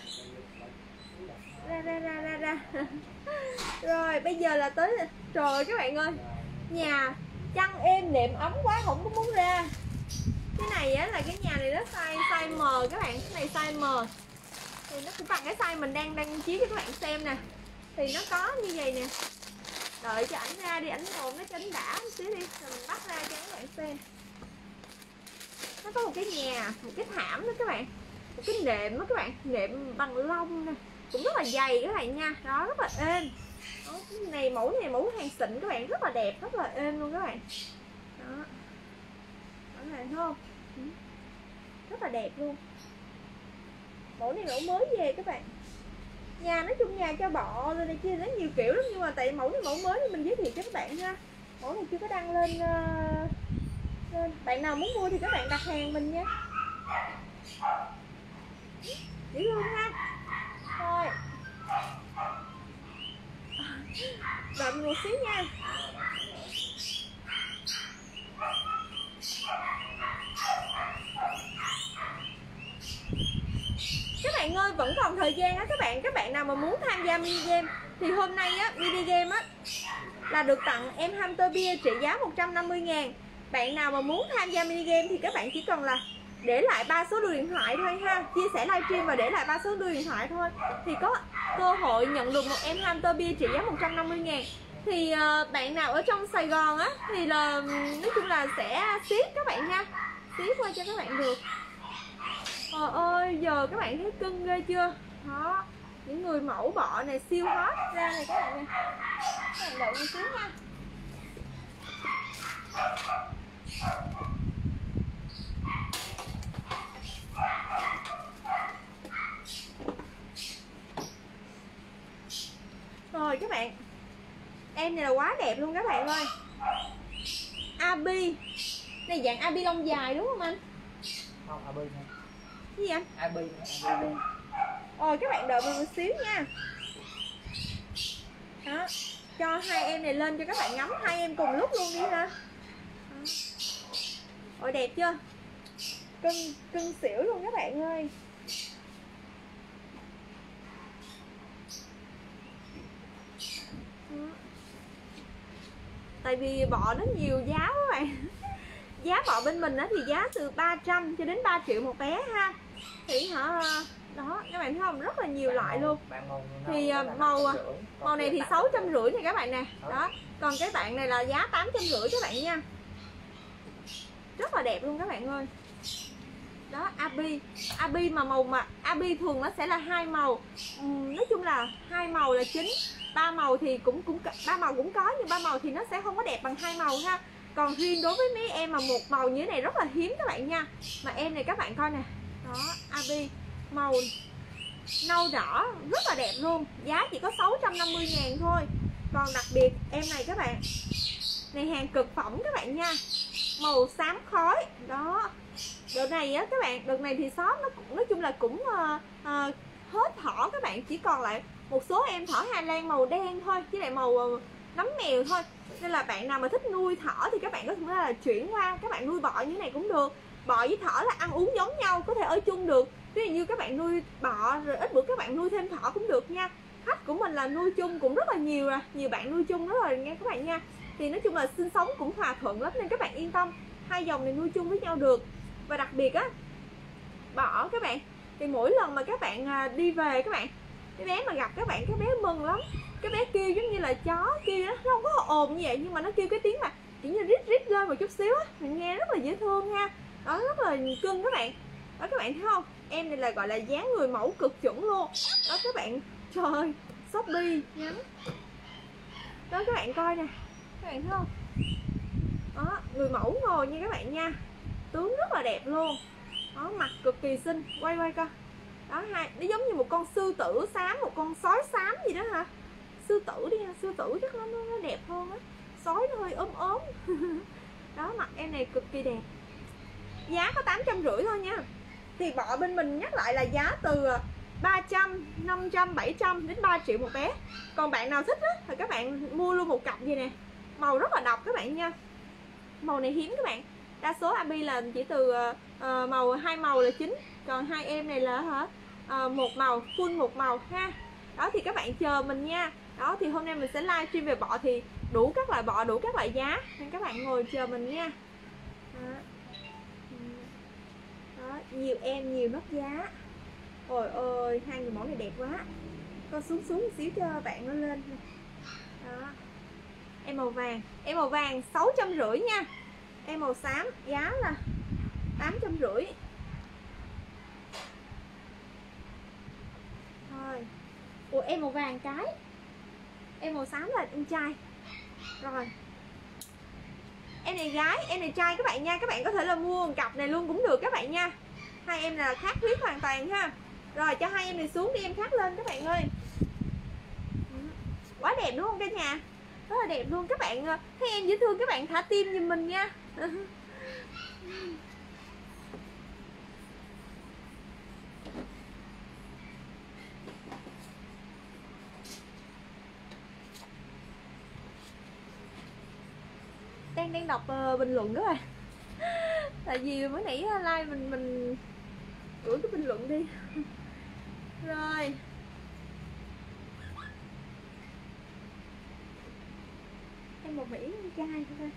ra. Rồi bây giờ là tới, trời các bạn ơi, nhà chăn êm nệm ấm quá không có muốn ra. Cái này á là cái nhà này nó size M các bạn, cái này size M thì nó cũng bằng cái size mình đang chiếu cho các bạn xem nè, thì nó có như vậy nè. Đợi cho ảnh ra đi, ảnh ngồi nó cho ảnh đã một xíu đi, rồi mình bắt ra cho các bạn xem. Nó có một cái nhà, một cái thảm đó các bạn, một cái nệm đó các bạn, nệm bằng lông nè, cũng rất là dày các bạn nha. Đó, rất là êm. Đó, cái này mẫu hàng xịn các bạn, rất là đẹp, rất là êm luôn các bạn. Đó, các bạn thấy không, rất là đẹp luôn. Mẫu này mẫu mới về các bạn. Nhà nói chung nhà cho bọ rồi này kia rất nhiều kiểu lắm, nhưng mà tại mẫu này mẫu mới thì mình giới thiệu cho các bạn ha. Mẫu này chưa có đăng lên, bạn nào muốn mua thì các bạn đặt hàng mình nha, dễ thương ha. Thôi đợi mình một xíu nha. Các bạn ơi, vẫn còn thời gian á các bạn nào mà muốn tham gia mini game thì hôm nay á, mini game á là được tặng em hamster bia trị giá 150.000. Bạn nào mà muốn tham gia mini game thì các bạn chỉ cần là để lại 3 số điện thoại thôi ha, chia sẻ livestream và để lại 3 số điện thoại thôi thì có cơ hội nhận được một em hamster bia trị giá 150.000. Thì bạn nào ở trong Sài Gòn á thì là nói chung là sẽ ship các bạn nha, ship qua cho các bạn được. Trời ơi, giờ các bạn thấy cưng ghê chưa? Đó, những người mẫu bọ này siêu hot ra này các bạn nè. Các bạn đợi một xíu nha. Rồi các bạn, em này là quá đẹp luôn các bạn ơi. Abi này dạng Abi lông dài đúng không anh? Không, Abi thôi. Cái gì anh? Abi. Rồi các bạn đợi mình một xíu nha. Đó, cho hai em này lên cho các bạn ngắm hai em cùng lúc luôn đi ha. Ôi đẹp chưa? Cưng xỉu luôn các bạn ơi. Tại vì bọ nó nhiều giá các bạn. Giá bọ bên mình á thì giá từ 300 cho đến 3 triệu một bé ha. Thì hả, đó các bạn thấy không, rất là nhiều loại luôn. Thì màu này thì 650 này các bạn nè. Đó, còn cái bạn này là giá 850 các bạn nha. Rất là đẹp luôn các bạn ơi. Đó, Abi mà màu mà Abi thường nó sẽ là hai màu. Nói chung là hai màu là chính, ba màu thì cũng ba màu cũng có, nhưng ba màu thì nó sẽ không có đẹp bằng hai màu ha. Còn riêng đối với mấy em mà một màu như thế này rất là hiếm các bạn nha. Mà em này các bạn coi nè. Đó, Abi màu nâu đỏ rất là đẹp luôn. Giá chỉ có 650.000 thôi. Còn đặc biệt em này các bạn, này hàng cực phẩm các bạn nha, màu xám khói. Đó, đợt này á các bạn, đợt này thì shop nó cũng nói chung là cũng hết thỏ các bạn, chỉ còn lại một số em thỏ Hà Lan màu đen thôi, với lại màu nấm mèo thôi. Nên là bạn nào mà thích nuôi thỏ thì các bạn có thể là chuyển qua các bạn nuôi bọ như thế này cũng được. Bọ với thỏ là ăn uống giống nhau, có thể ở chung được. Ví dụ như các bạn nuôi bọ rồi ít bữa các bạn nuôi thêm thỏ cũng được nha. Khách của mình là nuôi chung cũng rất là nhiều rồi, nhiều bạn nuôi chung rất là nghe các bạn nha. Thì nói chung là sinh sống cũng hòa thuận lắm nên các bạn yên tâm, hai dòng này nuôi chung với nhau được. Và đặc biệt á, bọ các bạn, thì mỗi lần mà các bạn đi về các bạn, cái bé mà gặp các bạn, cái bé mừng lắm. Cái bé kêu giống như là chó kêu đó, nó không có ồn như vậy nhưng mà nó kêu cái tiếng mà kiểu như rít rít lên một chút xíu á, mình nghe rất là dễ thương nha. Đó, rất là cưng các bạn. Đó các bạn thấy không, em này là gọi là dáng người mẫu cực chuẩn luôn. Đó các bạn, trời ơi, Shopee nhắn. Đó các bạn coi nè, các bạn thấy không. Đó, người mẫu ngồi nha các bạn nha, tướng rất là đẹp luôn. Đó, mặt cực kỳ xinh, quay quay coi. Đó, nó giống như một con sư tử xám, một con sói xám gì đó hả. Sư tử đi ha, sư tử chắc nó đẹp hơn á, sói nó hơi ốm ốm. Đó, mặt em này cực kỳ đẹp. Giá có 850 thôi nha. Thì bọ bên mình nhắc lại là giá từ 300, 500, 700 đến 3 triệu một bé. Còn bạn nào thích á thì các bạn mua luôn một cặp gì nè. Màu rất là độc các bạn nha. Màu này hiếm các bạn. Đa số Abi là chỉ từ màu, 2 màu là chính. Còn hai em này là hả, một màu, full một màu ha. Đó thì các bạn chờ mình nha. Đó thì hôm nay mình sẽ live stream về bọ thì đủ các loại bọ, đủ các loại giá, nên các bạn ngồi chờ mình nha. Đó, nhiều em nhiều nốt giá. Ôi ơi, hai người mẫu này đẹp quá. Con xuống một xíu cho bạn nó lên. Đó. Em màu vàng 650 nha. Em màu xám giá là 850. Thôi. Ủa em màu vàng cái. Em màu xám là em trai. Rồi. Em này gái, em này trai các bạn nha. Các bạn có thể là mua một cặp này luôn cũng được các bạn nha. Hai em là khác huyết hoàn toàn ha. Rồi cho hai em này xuống đi, em khác lên các bạn ơi. Quá đẹp đúng không cả nhà? Rất là đẹp luôn. Các bạn thấy em dễ thương các bạn thả tim giùm mình nha. Đang đọc bình luận các bạn. Tại vì mới nãy like mình gửi cái bình luận đi. Rồi. Em một Mỹ con trai thôi.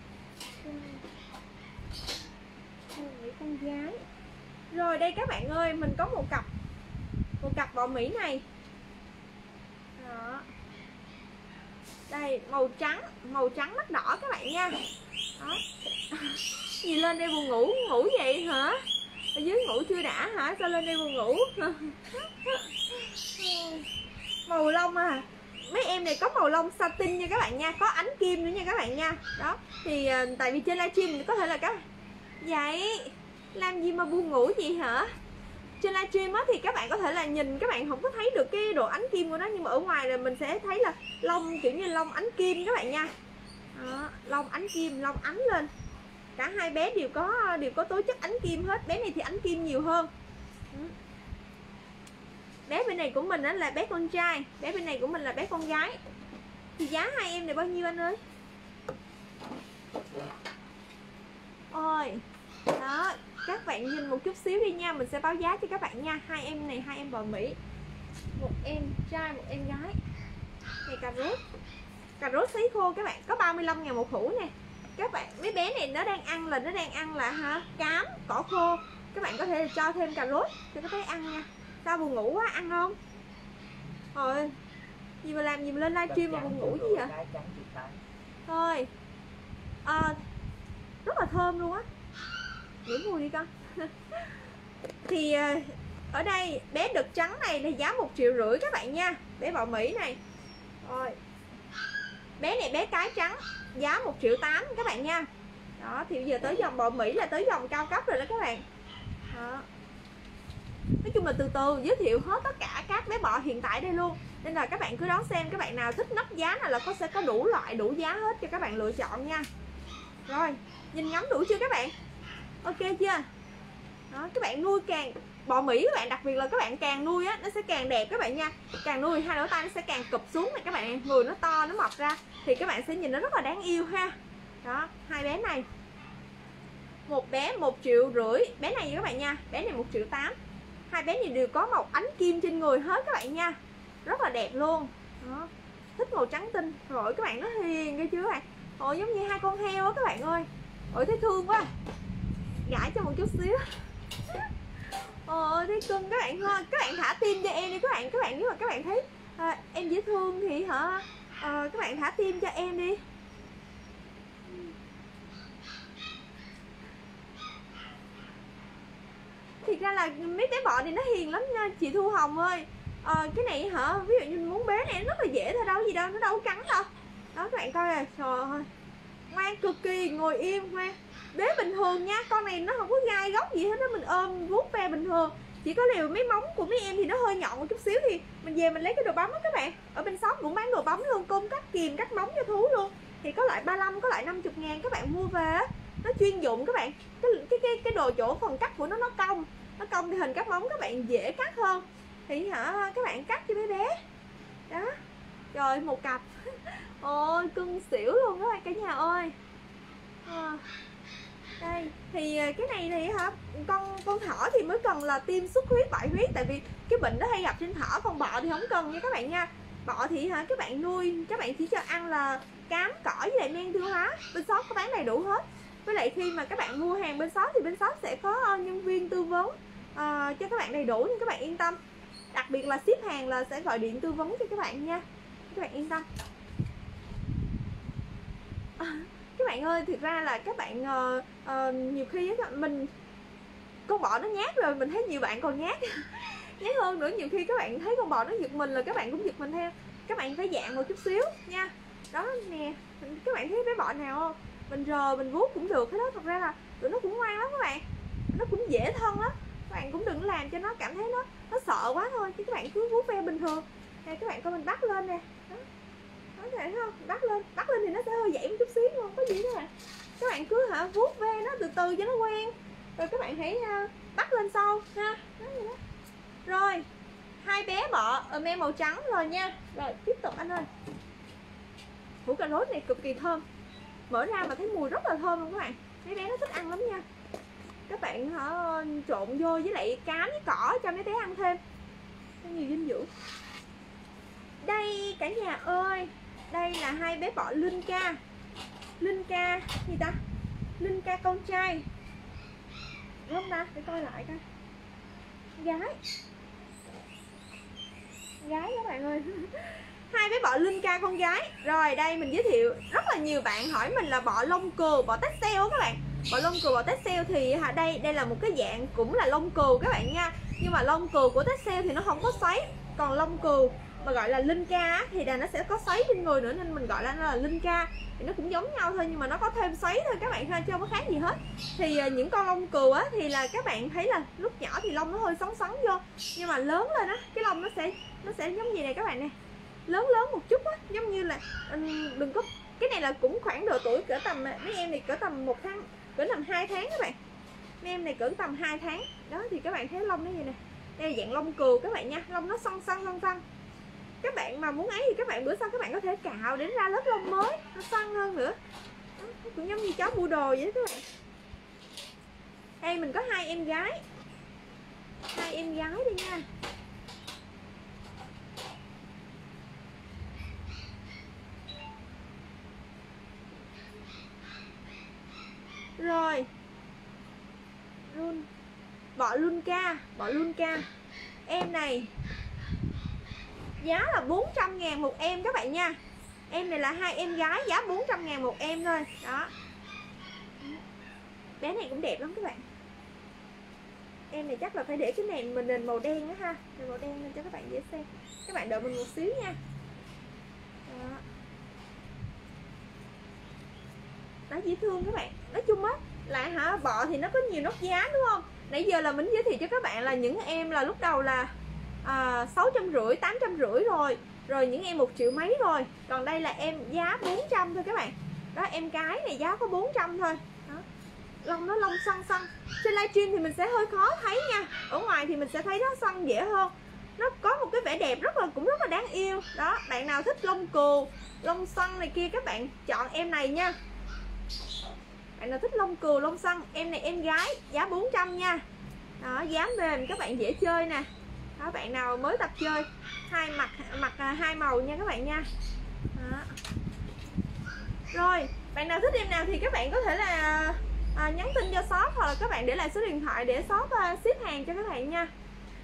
Em Mỹ con gái. Rồi đây các bạn ơi, mình có một cặp bọ Mỹ này. Đó. Đây, màu trắng mắt đỏ các bạn nha. Đó. Gì lên đây buồn ngủ vậy hả? Ở dưới ngủ chưa đã hả? Sao lên đây buồn ngủ? Màu lông à. Mấy em này có màu lông satin nha các bạn nha, có ánh kim nữa nha các bạn nha. Đó, thì tại vì trên livestream có thể là các vậy làm gì mà buồn ngủ gì hả? Trên livestream á thì các bạn có thể là nhìn, các bạn không có thấy được cái độ ánh kim của nó, nhưng mà ở ngoài là mình sẽ thấy là lông kiểu như lông ánh kim các bạn nha. Đó, lông ánh kim, lông ánh lên. Cả hai bé đều có tố chất ánh kim hết. Bé này thì ánh kim nhiều hơn. Bé bên này của mình là bé con trai, bé bên này của mình là bé con gái. Thì giá hai em này bao nhiêu anh ơi? Ôi. Đó, các bạn nhìn một chút xíu đi nha, mình sẽ báo giá cho các bạn nha. Hai em này, hai em bò Mỹ. Một em trai, một em gái. Này cà rốt sấy khô các bạn, có 35.000 một hũ nè. Các bạn, mấy bé này nó đang ăn là hả, cám, cỏ khô. Các bạn có thể cho thêm cà rốt cho các bé ăn nha. Sao buồn ngủ quá, ăn không? Thôi, gì mà làm gì mà lên livestream mà buồn ngủ chứ vậy? Thôi, rất là thơm luôn á. Ngửi mùi đi con. Thì ở đây bé đực trắng này là giá 1,5 triệu các bạn nha. Bé bọ Mỹ này. Rồi. Bé này bé cái trắng giá 1,8 triệu các bạn nha. Đó, thì bây giờ tới dòng bọ Mỹ là tới dòng cao cấp rồi đó các bạn. Đó. Nói chung là từ từ giới thiệu hết tất cả các bé bọ hiện tại đây luôn. Nên là các bạn cứ đón xem, các bạn nào thích nắp giá này là sẽ có đủ loại, đủ giá hết cho các bạn lựa chọn nha. Rồi, nhìn ngắm đủ chưa các bạn? Ok chưa? Đó, các bạn nuôi càng bọ Mỹ các bạn, đặc biệt là các bạn càng nuôi á nó sẽ càng đẹp các bạn nha. Càng nuôi hai lỗ tai nó sẽ càng cụp xuống này các bạn, người nó to nó mập ra thì các bạn sẽ nhìn nó rất là đáng yêu ha. Đó, hai bé này. Một bé 1,5 triệu, bé này các bạn nha, bé này 1,8 triệu. Hai bé này đều có màu ánh kim trên người hết các bạn nha. Rất là đẹp luôn. Đó. Thích màu trắng tinh. Rồi các bạn nó hiền ghê chưa các bạn. Ôi giống như hai con heo á các bạn ơi. Ôi thấy thương quá. Gãi cho một chút xíu. Ôi thấy cưng các bạn ha. Các bạn thả tim cho em đi các bạn. Các bạn nếu mà các bạn thấy em dễ thương thì hả các bạn thả tim cho em đi. Thiệt ra là mấy bé bọ này nó hiền lắm nha chị Thu Hồng ơi. Cái này hả, ví dụ như muốn bé này nó rất là dễ thôi, đâu gì đâu, nó đâu có cắn đâu. Đó các bạn coi rồi, trời ơi ngoan cực kỳ, ngồi im ngoan. Bé bình thường nha, con này nó không có gai góc gì hết đó, mình ôm vuốt ve bình thường. Chỉ có điều mấy móng của mấy em thì nó hơi nhọn một chút xíu thì mình về mình lấy cái đồ bấm đó các bạn. Ở bên shop cũng bán đồ bấm luôn, côn cắt kìm cắt móng cho thú luôn. Thì có loại 35, có loại 50 ngàn các bạn mua về nó chuyên dụng các bạn. Cái đồ chỗ phần cắt của nó cong. Nó cong thì hình cắt móng các bạn dễ cắt hơn. Thì hả các bạn cắt cho bé bé. Đó. Rồi một cặp. Ôi cưng xỉu luôn các bạn cả nhà ơi. Đây thì cái này thì hả con thỏ thì mới cần là tiêm xuất huyết bại huyết, tại vì cái bệnh đó hay gặp trên thỏ, còn bọ thì không cần nha các bạn nha. Bọ thì hả các bạn nuôi các bạn chỉ cho ăn là cám cỏ với lại men tiêu hóa, bên shop có bán đầy đủ hết. Với lại khi mà các bạn mua hàng bên shop thì bên shop sẽ có nhân viên tư vấn cho các bạn đầy đủ, nhưng các bạn yên tâm. Đặc biệt là ship hàng là sẽ gọi điện tư vấn cho các bạn nha, các bạn yên tâm. Các bạn ơi, thực ra là các bạn nhiều khi mình con bọ nó nhát rồi, mình thấy nhiều bạn còn nhát nhát hơn nữa. Nhiều khi các bạn thấy con bọ nó giật mình là các bạn cũng giật mình theo. Các bạn phải dạng một chút xíu nha. Đó nè, các bạn thấy bé bọ nào không, mình rờ mình vuốt cũng được hết đó. Thật ra là tụi nó cũng ngoan lắm các bạn, nó cũng dễ thân lắm. Các bạn cũng đừng làm cho nó cảm thấy nó sợ quá thôi, chứ các bạn cứ vuốt ve bình thường nè. Các bạn coi mình bắt lên nè, đó thấy không, bắt lên thì nó sẽ hơi dãy một chút xíu, không có gì đâu. Các bạn cứ vuốt ve nó từ từ cho nó quen, rồi các bạn hãy bắt lên sau ha. Đó. Rồi hai bé bọ me màu trắng rồi nha. Rồi tiếp tục anh ơi. Củ cà rốt này cực kỳ thơm, mở ra mà thấy mùi rất là thơm luôn các bạn. Mấy bé nó thích ăn lắm nha. Các bạn trộn vô với lại cám với cỏ cho mấy bé ăn thêm, có nhiều dinh dưỡng. Đây cả nhà ơi, đây là hai bé bọ Linka. Linka gì ta? Linka con trai đúng không ta? Để coi lại coi. Gái các bạn ơi. Hai bé bọ Linka con gái. Rồi đây mình giới thiệu, rất là nhiều bạn hỏi mình là bọ lông cừu, bọ Texel các bạn. Bọ lông cừu, bọ Texel thì đây là một cái dạng cũng là lông cừu các bạn nha. Nhưng mà lông cừu của Texel thì nó không có xoáy, còn lông cừu mà gọi là Linka thì là nó sẽ có xoáy trên người nữa, nên mình gọi là nó là Linka. Thì nó cũng giống nhau thôi, nhưng mà nó có thêm xoáy thôi các bạn ha, chứ không có khác gì hết. Thì những con lông cừu á thì là các bạn thấy là lúc nhỏ thì lông nó hơi xoắn vô, nhưng mà lớn lên á cái lông nó sẽ giống như này các bạn nè, lớn một chút á, giống như là đừng có, cái này là cũng khoảng độ tuổi cỡ tầm, mấy em này cỡ tầm 1 tháng, cỡ tầm 2 tháng các bạn. Mấy em này cỡ tầm 2 tháng đó, thì các bạn thấy lông nó như nè. Đây là dạng lông cừu các bạn nha, lông nó xoăn. Các bạn mà muốn ấy thì các bạn bữa sau các bạn có thể cạo để ra lớp lông mới, nó xoăn hơn nữa. Đó, cũng giống như chó poodle vậy đó các bạn. Đây mình có hai em gái đi nha. Rồi bọ Lunka em này giá là 400.000 một em các bạn nha. Em này là hai em gái, giá 400.000 một em thôi. Đó, bé này cũng đẹp lắm các bạn. Em này chắc là phải để cái nền màu đen đó ha, nền màu đen lên cho các bạn dễ xem. Các bạn đợi mình một xíu nha. Đó, nó dễ thương các bạn. Nói chung á là bọ thì nó có nhiều nốt giá đúng không. Nãy giờ là mình giới thiệu cho các bạn là những em là lúc đầu là 650, 850 rồi những em 1 triệu mấy rồi. Còn đây là em giá 400 thôi các bạn. Đó, em cái này giá có 400 thôi. Đó. lông nó lông săn săn. Trên livestream thì mình sẽ hơi khó thấy nha, ở ngoài thì mình sẽ thấy nó săn dễ hơn, nó có một cái vẻ đẹp cũng rất là đáng yêu. Đó, bạn nào thích lông cừu, lông săn này kia các bạn chọn em này nha. Bạn nào thích lông cừu, lông săn, em này em gái, giá 400 nha. Đó, dáng mềm, các bạn dễ chơi nè. Đó, bạn nào mới tập chơi, mặc hai màu nha các bạn nha. Đó. Rồi, bạn nào thích em nào thì các bạn có thể là nhắn tin cho shop, hoặc là các bạn để lại số điện thoại để shop ship hàng cho các bạn nha.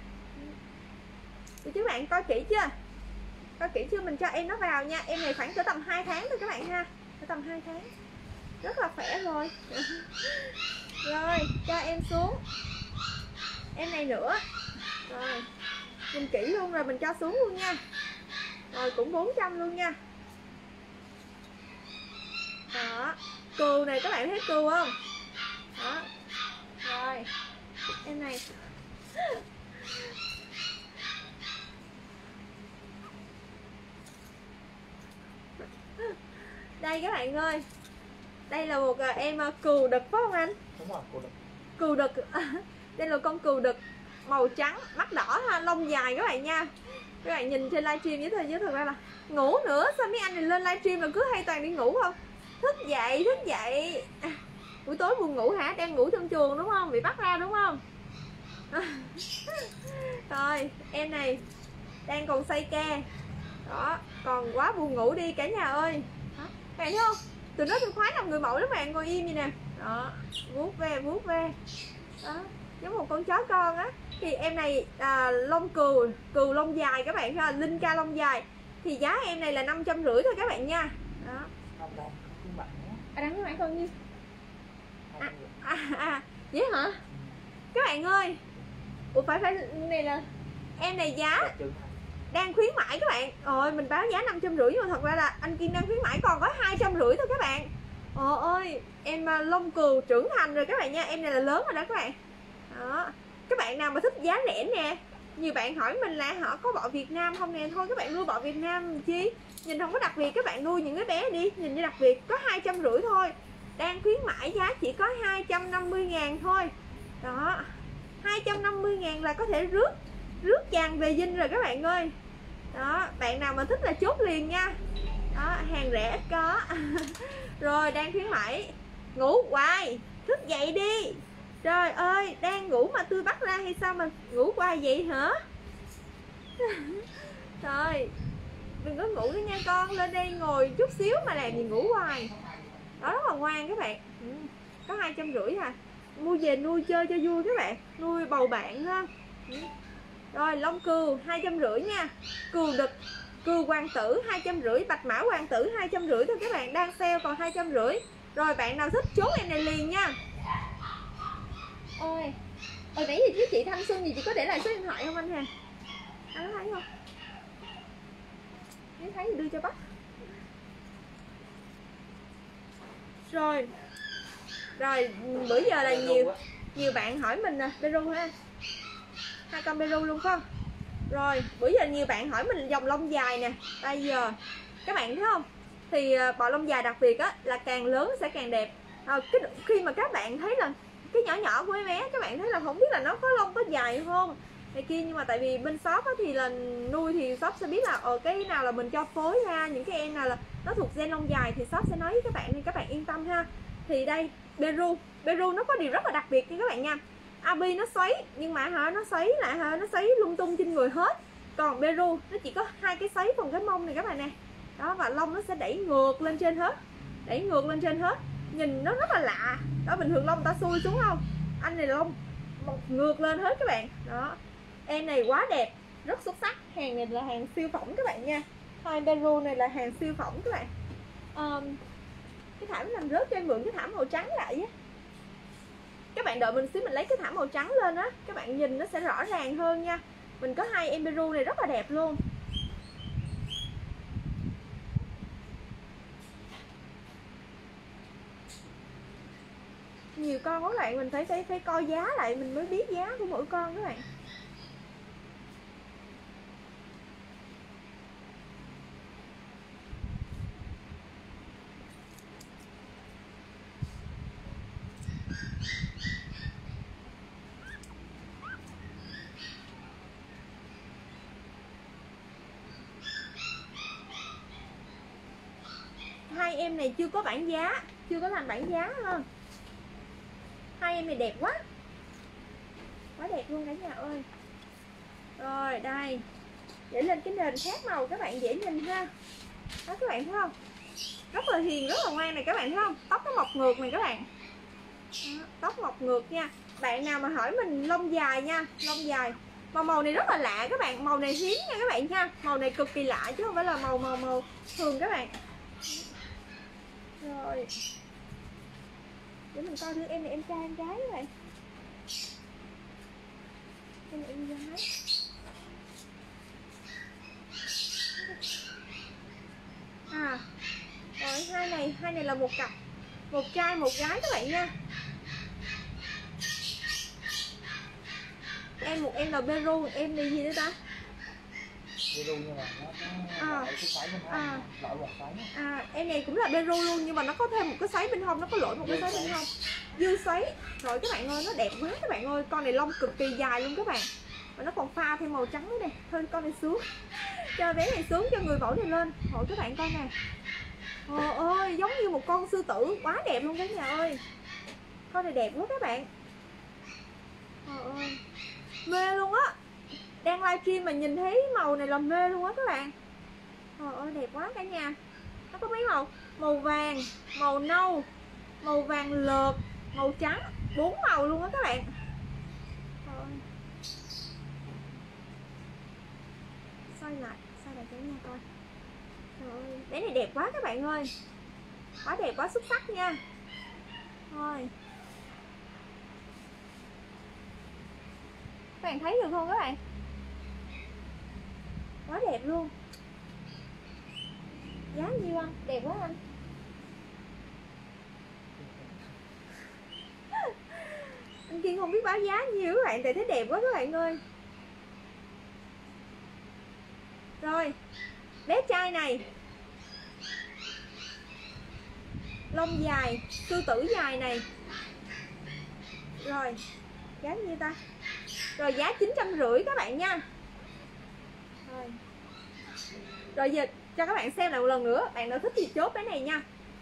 Thì các bạn coi kỹ chưa? Coi kỹ chưa, mình cho em nó vào nha. Em này khoảng cỡ tầm 2 tháng thôi các bạn ha. Cỡ tầm 2 tháng. Rất là khỏe rồi. Rồi, cho em xuống. Em này nữa. Rồi, nhìn kỹ luôn rồi mình cho xuống luôn nha. Rồi cũng 400 luôn nha. Đó, cừu này các bạn thấy cừu không? Đó. Rồi, em này. Đây các bạn ơi, đây là một em cừu đực phải không anh? Đúng rồi, cừu đực. Cừu đực. Đây là con cừu đực màu trắng, mắt đỏ ha, lông dài các bạn nha. Các bạn nhìn trên livestream với thực ra là ngủ nữa. Sao mấy anh này lên livestream là cứ hay toàn đi ngủ không? Thức dậy buổi tối buồn ngủ hả? Đang ngủ trong chuồng đúng không? Bị bắt ra đúng không? Rồi em này đang còn say ke. Đó, còn quá buồn ngủ đi cả nhà ơi. Đó, các bạn thấy không? Tụi nó khoái làm người mẫu lắm bạn, ngồi im như nè. Đó, vuốt ve. Đó, giống một con chó con á. Thì em này lông cừu lông dài các bạn ha, Linh Ca lông dài. Thì giá em này là 550 thôi các bạn nha. Đó. Đáng khuyến mãi con nhiêu? Vậy hả? Các bạn ơi. Ủa phải này là em này giá đang khuyến mãi các bạn. Rồi mình báo giá 550 nhưng mà thật ra là anh Kim đang khuyến mãi còn có 250 thôi các bạn. Ơi, em lông cừu trưởng thành rồi các bạn nha. Em này là lớn rồi đó các bạn. Đó. Các bạn nào mà thích giá rẻ nè, nhiều bạn hỏi mình là họ có bọ Việt Nam không nè. Thôi các bạn nuôi bọ Việt Nam chi, nhìn không có đặc biệt, các bạn nuôi những cái bé đi, nhìn như đặc biệt, có 250 thôi. Đang khuyến mãi giá chỉ có 250.000 thôi. Đó, 250.000 là có thể rước chàng về dinh rồi các bạn ơi. Đó, bạn nào mà thích là chốt liền nha. Đó, hàng rẻ ít có. Rồi đang khuyến mãi. Ngủ hoài, thức dậy đi. Trời ơi, đang ngủ mà tôi bắt ra hay sao mà ngủ hoài vậy hả? Trời, đừng có ngủ nữa nha con. Lên đây ngồi chút xíu mà làm gì ngủ hoài. Đó, rất là ngoan các bạn. Có 250 à. Mua về nuôi chơi cho vui các bạn. Nuôi bầu bạn ha. Rồi lông cừu 250 nha. Cừu đực, cừu hoàng tử 250, bạch mã hoàng tử 250 thôi các bạn, đang sale còn 250. Rồi bạn nào thích chốt em này liền nha. Ôi, hồi nãy giờ chị Thanh Xuân gì chị có để lại số điện thoại không anh Hà? Anh có thấy không? Nếu thấy thì đưa cho bác. Rồi bữa giờ là nhiều bạn hỏi mình nè, Peru ha, 2 con Peru luôn không? Rồi bữa giờ nhiều bạn hỏi mình dòng lông dài nè. Bây giờ các bạn thấy không, thì bọ lông dài đặc biệt á là càng lớn sẽ càng đẹp. Khi mà các bạn thấy là cái nhỏ của bé, các bạn thấy là không biết là nó có lông có dài không này kia, nhưng mà tại vì bên shop á, thì là nuôi thì shop sẽ biết là cái nào là mình cho phối ra, những cái em nào là nó thuộc gen lông dài thì shop sẽ nói với các bạn, nên các bạn yên tâm ha. Thì đây Peru nó có điều rất là đặc biệt nha các bạn nha. Abi nó xoáy nhưng mà nó xoáy lại nó xoáy lung tung trên người hết. Còn Peru nó chỉ có 2 cái xoáy phần cái mông này các bạn nè. Đó, và lông nó sẽ đẩy ngược lên trên hết, nhìn nó rất là lạ. Đó, bình thường lông ta xuôi xuống không, anh này lông ngược lên hết các bạn. Đó, em này quá đẹp, rất xuất sắc. Hàng này là hàng siêu phẩm các bạn nha. Hai Peru này là hàng siêu phẩm các bạn. Cái thảm làm rớt cho em mượn cái thảm màu trắng lại á. Các bạn đợi mình xíu, mình lấy cái thảm màu trắng lên á, các bạn nhìn nó sẽ rõ ràng hơn nha. Mình có 2 em Peru này rất là đẹp luôn. Nhiều con các bạn, mình phải coi giá lại mình mới biết giá của mỗi con các bạn. Hai em này chưa có bảng giá, chưa có làm bảng giá hơn. Hai em này đẹp quá, quá đẹp luôn cả nhà ơi. Rồi đây, để lên cái nền khác màu các bạn dễ nhìn ha. Đó các bạn thấy không, rất là hiền, rất là ngoan này các bạn thấy không. Tóc nó mọc ngược này các bạn. Đó, tóc mọc ngược nha. Bạn nào mà hỏi mình lông dài nha, lông dài. Mà màu này rất là lạ các bạn, màu này hiếm nha các bạn nha. Màu này cực kỳ lạ chứ không phải là màu thường các bạn. Rồi, để mình coi thử em này em trai em gái các bạn. Em này em gái. À, rồi hai này là một cặp, một trai một gái các bạn nha. Một em là Peru, em là gì nữa ta? Peru nhưng mà nó lỗi cái sấy bên hông, lỗi một sấy. Em này cũng là Peru luôn nhưng mà nó có thêm một cái sấy bên hông, nó có lỗi một cái sấy bên hông. Dư sấy. Rồi các bạn ơi, nó đẹp quá các bạn ơi, con này lông cực kỳ dài luôn các bạn. Và nó còn pha thêm màu trắng nữa nè. Thôi con này xuống. Cho bé này xuống, cho người mẫu này lên. Thôi các bạn coi nè. Trời ơi, giống như một con sư tử, quá đẹp luôn cả nhà ơi. Con này đẹp quá các bạn. Trời ơi, mê luôn á. Đang livestream mà nhìn thấy màu này là mê luôn á các bạn. Trời ơi, đẹp quá cả nhà. Nó có mấy màu, màu vàng, màu nâu, màu vàng lợt, màu trắng, 4 màu luôn á các bạn. Trời ơi. Xoay lại cho nha coi. Trời ơi, bé này đẹp quá các bạn ơi. Quá đẹp, quá xuất sắc nha. Thôi. Các bạn thấy được không các bạn? Quá đẹp luôn. Giá nhiêu anh? Đẹp quá anh. Anh Kiên không biết báo giá nhiêu các bạn, tại thấy đẹp quá các bạn ơi. Rồi, bé trai này lông dài, sư tử dài này. Rồi, giá nhiêu ta? Rồi giá 950 các bạn nha. Rồi giờ cho các bạn xem lại một lần nữa. Bạn nào thích thì chốt cái này nha.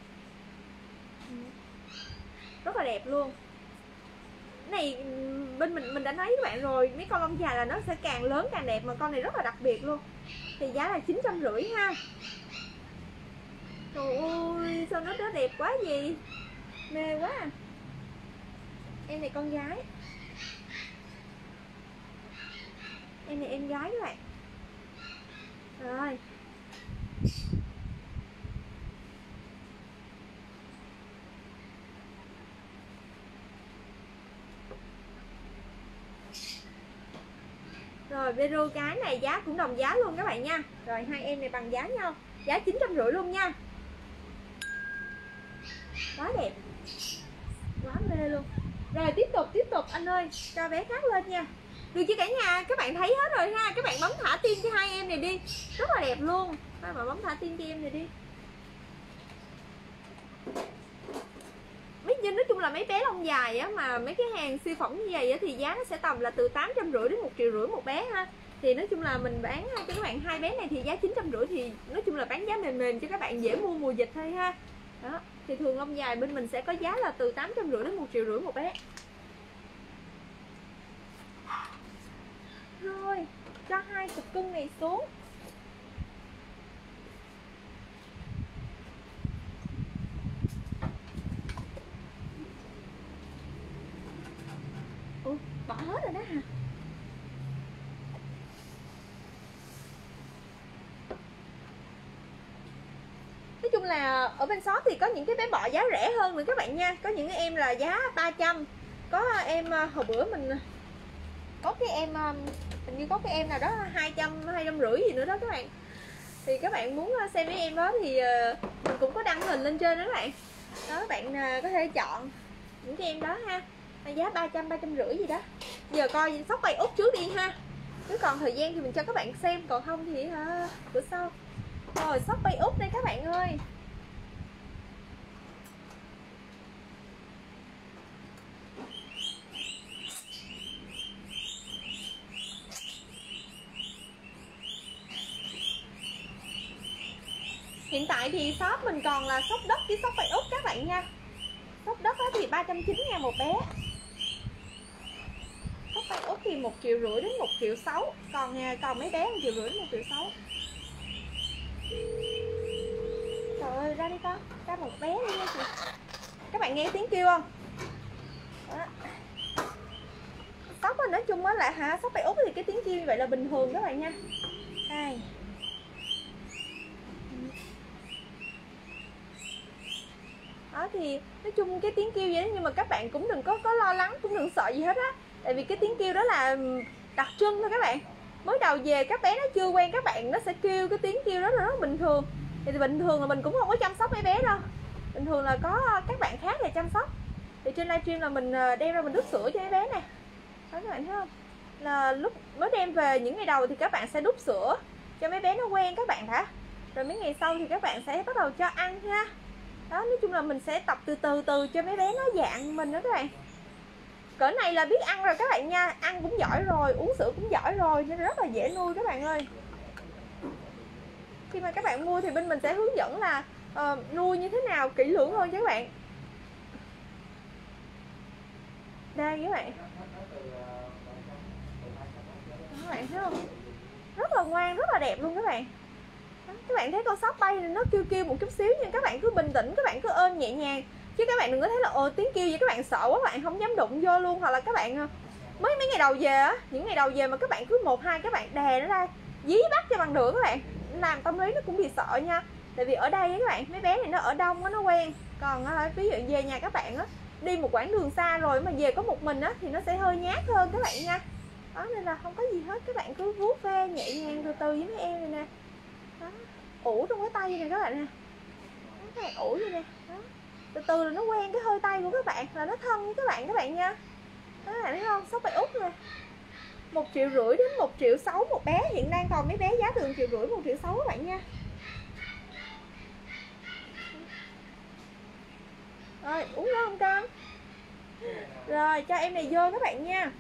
Rất là đẹp luôn. Cái này bên mình đã nói với các bạn rồi, mấy con lông dài là nó sẽ càng lớn càng đẹp, mà con này rất là đặc biệt luôn. Thì giá là 950 ha. Trời ơi, sao nó đẹp quá gì. Mê quá à. Em này con gái. Em này em gái các bạn. Rồi. Rồi Vero cái này giá cũng đồng giá luôn các bạn nha. Rồi hai em này bằng giá nhau, giá 950 luôn nha. Quá đẹp, quá mê luôn. Rồi tiếp tục anh ơi, cho bé khác lên nha. Được chứ cả nhà, các bạn thấy hết rồi ha. Các bạn bấm thả tim cho hai em này đi, rất là đẹp luôn. Các bạn bấm thả tim cho em này đi. Nói chung là mấy bé lông dài á, mà mấy cái hàng siêu phẩm như vậy á, thì giá nó sẽ tầm là từ 850 đến 1,5 triệu một bé ha. Thì nói chung là mình bán cho các bạn hai bé này thì giá 950, thì nói chung là bán giá mềm cho các bạn dễ mua mùa dịch thôi ha. Đó, thì thường lông dài bên mình sẽ có giá là từ 850 đến 1,5 triệu một bé. Rồi, cho hai cục cưng này xuống. Ủa, bỏ hết rồi đó hả? Nói chung là ở bên shop thì có những cái bé bọ giá rẻ hơn nữa các bạn nha. Có những em là giá 300. Có em hồi bữa mình có cái em hình như có cái em nào đó 200, 250 gì nữa đó các bạn. Thì các bạn muốn xem mấy em đó thì mình cũng có đăng hình lên trên đó các bạn. Đó, các bạn có thể chọn những cái em đó ha. Giá 300, 350 gì đó. Giờ coi shop bay Úc trước đi ha. Chứ còn thời gian thì mình cho các bạn xem, còn không thì bữa sau. Rồi shop bay Úc đây các bạn ơi. Hiện tại thì shop mình còn là shop đất với shop Bay Úc các bạn nha. Shop đất thì 390.000 một bé. Shop Bay Úc thì 1,5 triệu đến 1,6 triệu. Còn mấy bé 1,5 triệu đến 1,6 triệu. Trời ơi, ra đi con, ra một bé đi nha chị. Các bạn nghe tiếng kêu không? Đó. Shop nói chung á là shop Bay Úc thì cái tiếng kêu như vậy là bình thường các bạn nha. Đây. Đó thì nói chung cái tiếng kêu vậy nhưng mà các bạn cũng đừng có lo lắng, cũng đừng sợ gì hết á. Tại vì cái tiếng kêu đó là đặc trưng thôi các bạn. Mới đầu về các bé nó chưa quen các bạn, nó sẽ kêu cái tiếng kêu đó là rất bình thường. Thì bình thường là mình cũng không có chăm sóc mấy bé đâu. Bình thường là có các bạn khác để chăm sóc. Thì trên livestream là mình đem ra mình đút sữa cho mấy bé nè. Đó các bạn thấy không? Là lúc mới đem về những ngày đầu thì các bạn sẽ đút sữa cho mấy bé nó quen các bạn đã. Rồi mấy ngày sau thì các bạn sẽ bắt đầu cho ăn ha. Đó, nói chung là mình sẽ tập từ từ cho mấy bé nó dạng mình đó các bạn. Cỡ này là biết ăn rồi các bạn nha. Ăn cũng giỏi rồi, uống sữa cũng giỏi rồi, nên rất là dễ nuôi các bạn ơi. Khi mà các bạn mua thì bên mình sẽ hướng dẫn là nuôi như thế nào kỹ lưỡng hơn cho các bạn. Đây các bạn. Các bạn thấy không? Rất là ngoan, rất là đẹp luôn các bạn. Các bạn thấy con sóc bay thì nó kêu một chút xíu, nhưng các bạn cứ bình tĩnh, các bạn cứ ôm nhẹ nhàng. Chứ các bạn đừng có thấy là tiếng kêu vậy các bạn sợ quá, các bạn không dám đụng vô luôn. Hoặc là các bạn mấy ngày đầu về á, những ngày đầu về mà các bạn cứ 1-2 các bạn đè nó ra, dí bắt cho bằng được các bạn, làm tâm lý nó cũng bị sợ nha. Tại vì ở đây các bạn, mấy bé này nó ở đông á, nó quen. Còn ví dụ về nhà các bạn á, đi một quãng đường xa rồi mà về có một mình á thì nó sẽ hơi nhát hơn các bạn nha. Đó, nên là không có gì hết, các bạn cứ vuốt ve nhẹ nhàng từ từ với mấy em này nè. Đó, ủ trong cái tay này các bạn nè. Đó, các bạn ủ vậy nè. Đó, từ từ là nó quen cái hơi tay của các bạn, là nó thân với các bạn nha. Đó, các bạn thấy không? Sóc Bay Úc nè, 1,5 triệu đến 1,6 triệu một bé. Hiện đang còn mấy bé giá từ 1,5 triệu, 1,6 triệu các bạn nha. Rồi, uống nữa không con? Rồi, cho em này vô các bạn nha.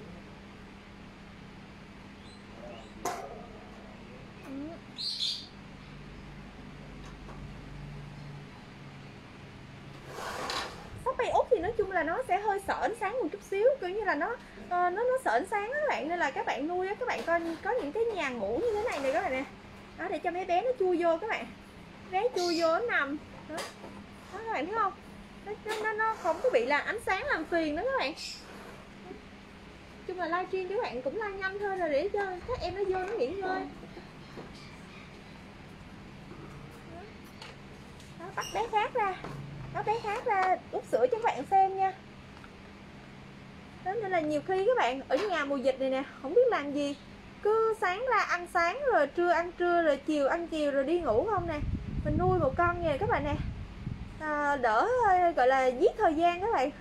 Sóc Bay Úc thì nói chung là nó sẽ hơi sợ ánh sáng một chút xíu, kiểu như là nó sợ ánh sáng đó các bạn, nên là các bạn nuôi á, các bạn coi có những cái nhà ngủ như thế này nè các bạn nè. Đó, để cho mấy bé nó chui vô các bạn. Bé chui vô nó nằm. Đó, đó các bạn thấy không? Nó không có bị là ánh sáng làm phiền đó các bạn. Chung là livestream các bạn cũng like nhanh thôi, rồi để cho các em nó vô nó nghỉ ngơi. Đó, bắt bé khác ra. Đó, bé khác ra uống sữa cho các bạn xem nha. Đó, nên là nhiều khi các bạn ở nhà mùa dịch này nè, không biết làm gì, cứ sáng ra ăn sáng, rồi trưa ăn trưa, rồi chiều ăn chiều, rồi đi ngủ không nè. Mình nuôi một con như các bạn nè, đỡ gọi là giết thời gian các bạn.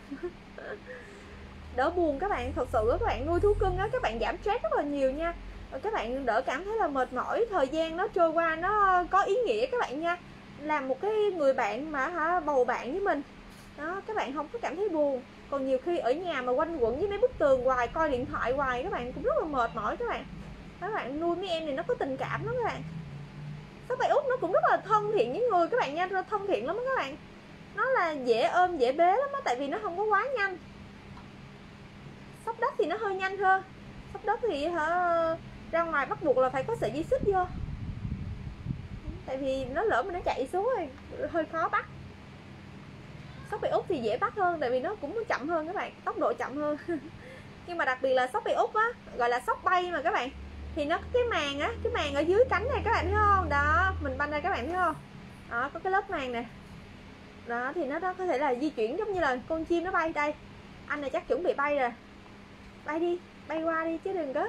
Đỡ buồn các bạn, thật sự các bạn nuôi thú cưng á, các bạn giảm stress rất là nhiều nha. Các bạn đỡ cảm thấy là mệt mỏi, thời gian nó trôi qua nó có ý nghĩa các bạn nha. Làm một cái người bạn mà bầu bạn với mình đó, các bạn không có cảm thấy buồn. Còn nhiều khi ở nhà mà quanh quẩn với mấy bức tường hoài, coi điện thoại hoài, các bạn cũng rất là mệt mỏi các bạn. Các bạn nuôi mấy em này nó có tình cảm lắm các bạn. Sóc Bay Úc nó cũng rất là thân thiện với người các bạn nha, nó thân thiện lắm các bạn. Nó là dễ ôm dễ bế lắm á, tại vì nó không có quá nhanh. Sóc đất thì nó hơi nhanh hơn. Sóc đất thì ra ngoài bắt buộc là phải có sợi dây xích vô, tại vì nó lỡ mà nó chạy xuống rồi hơi khó bắt. Sóc Bay Úc thì dễ bắt hơn, tại vì nó cũng chậm hơn các bạn, tốc độ chậm hơn. Nhưng mà đặc biệt là sóc Bay Úc á, gọi là sóc bay mà các bạn, thì nó có cái màng á, cái màng ở dưới cánh này các bạn thấy không? Đó, mình banh ra các bạn thấy không? Đó, có cái lớp màng nè. Đó, thì nó có thể là di chuyển giống như là con chim nó bay. Đây, anh này chắc chuẩn bị bay rồi. Bay đi, bay qua đi chứ đừng có.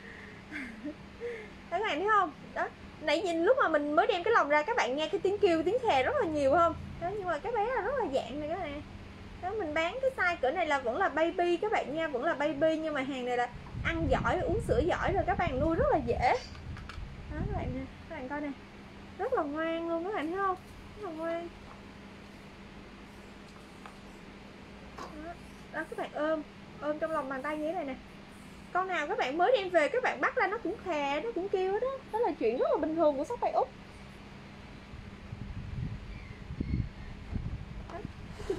Các bạn thấy không? Đó, nãy nhìn lúc mà mình mới đem cái lồng ra, các bạn nghe cái tiếng kêu, tiếng khè rất là nhiều không? Đó, nhưng mà cái bé là rất là dạng này các bạn. Đó, mình bán cái size cỡ này là vẫn là baby các bạn nha, vẫn là baby, nhưng mà hàng này là ăn giỏi, uống sữa giỏi rồi, các bạn nuôi rất là dễ. Đó các bạn nè, các bạn coi nè, rất là ngoan luôn các bạn thấy không? Rất là ngoan. Đó, các bạn ôm trong lòng bàn tay như thế này nè. Con nào các bạn mới đem về các bạn bắt ra nó cũng khè, nó cũng kêu đó. Đó là chuyện rất là bình thường của sóc Bay Úc.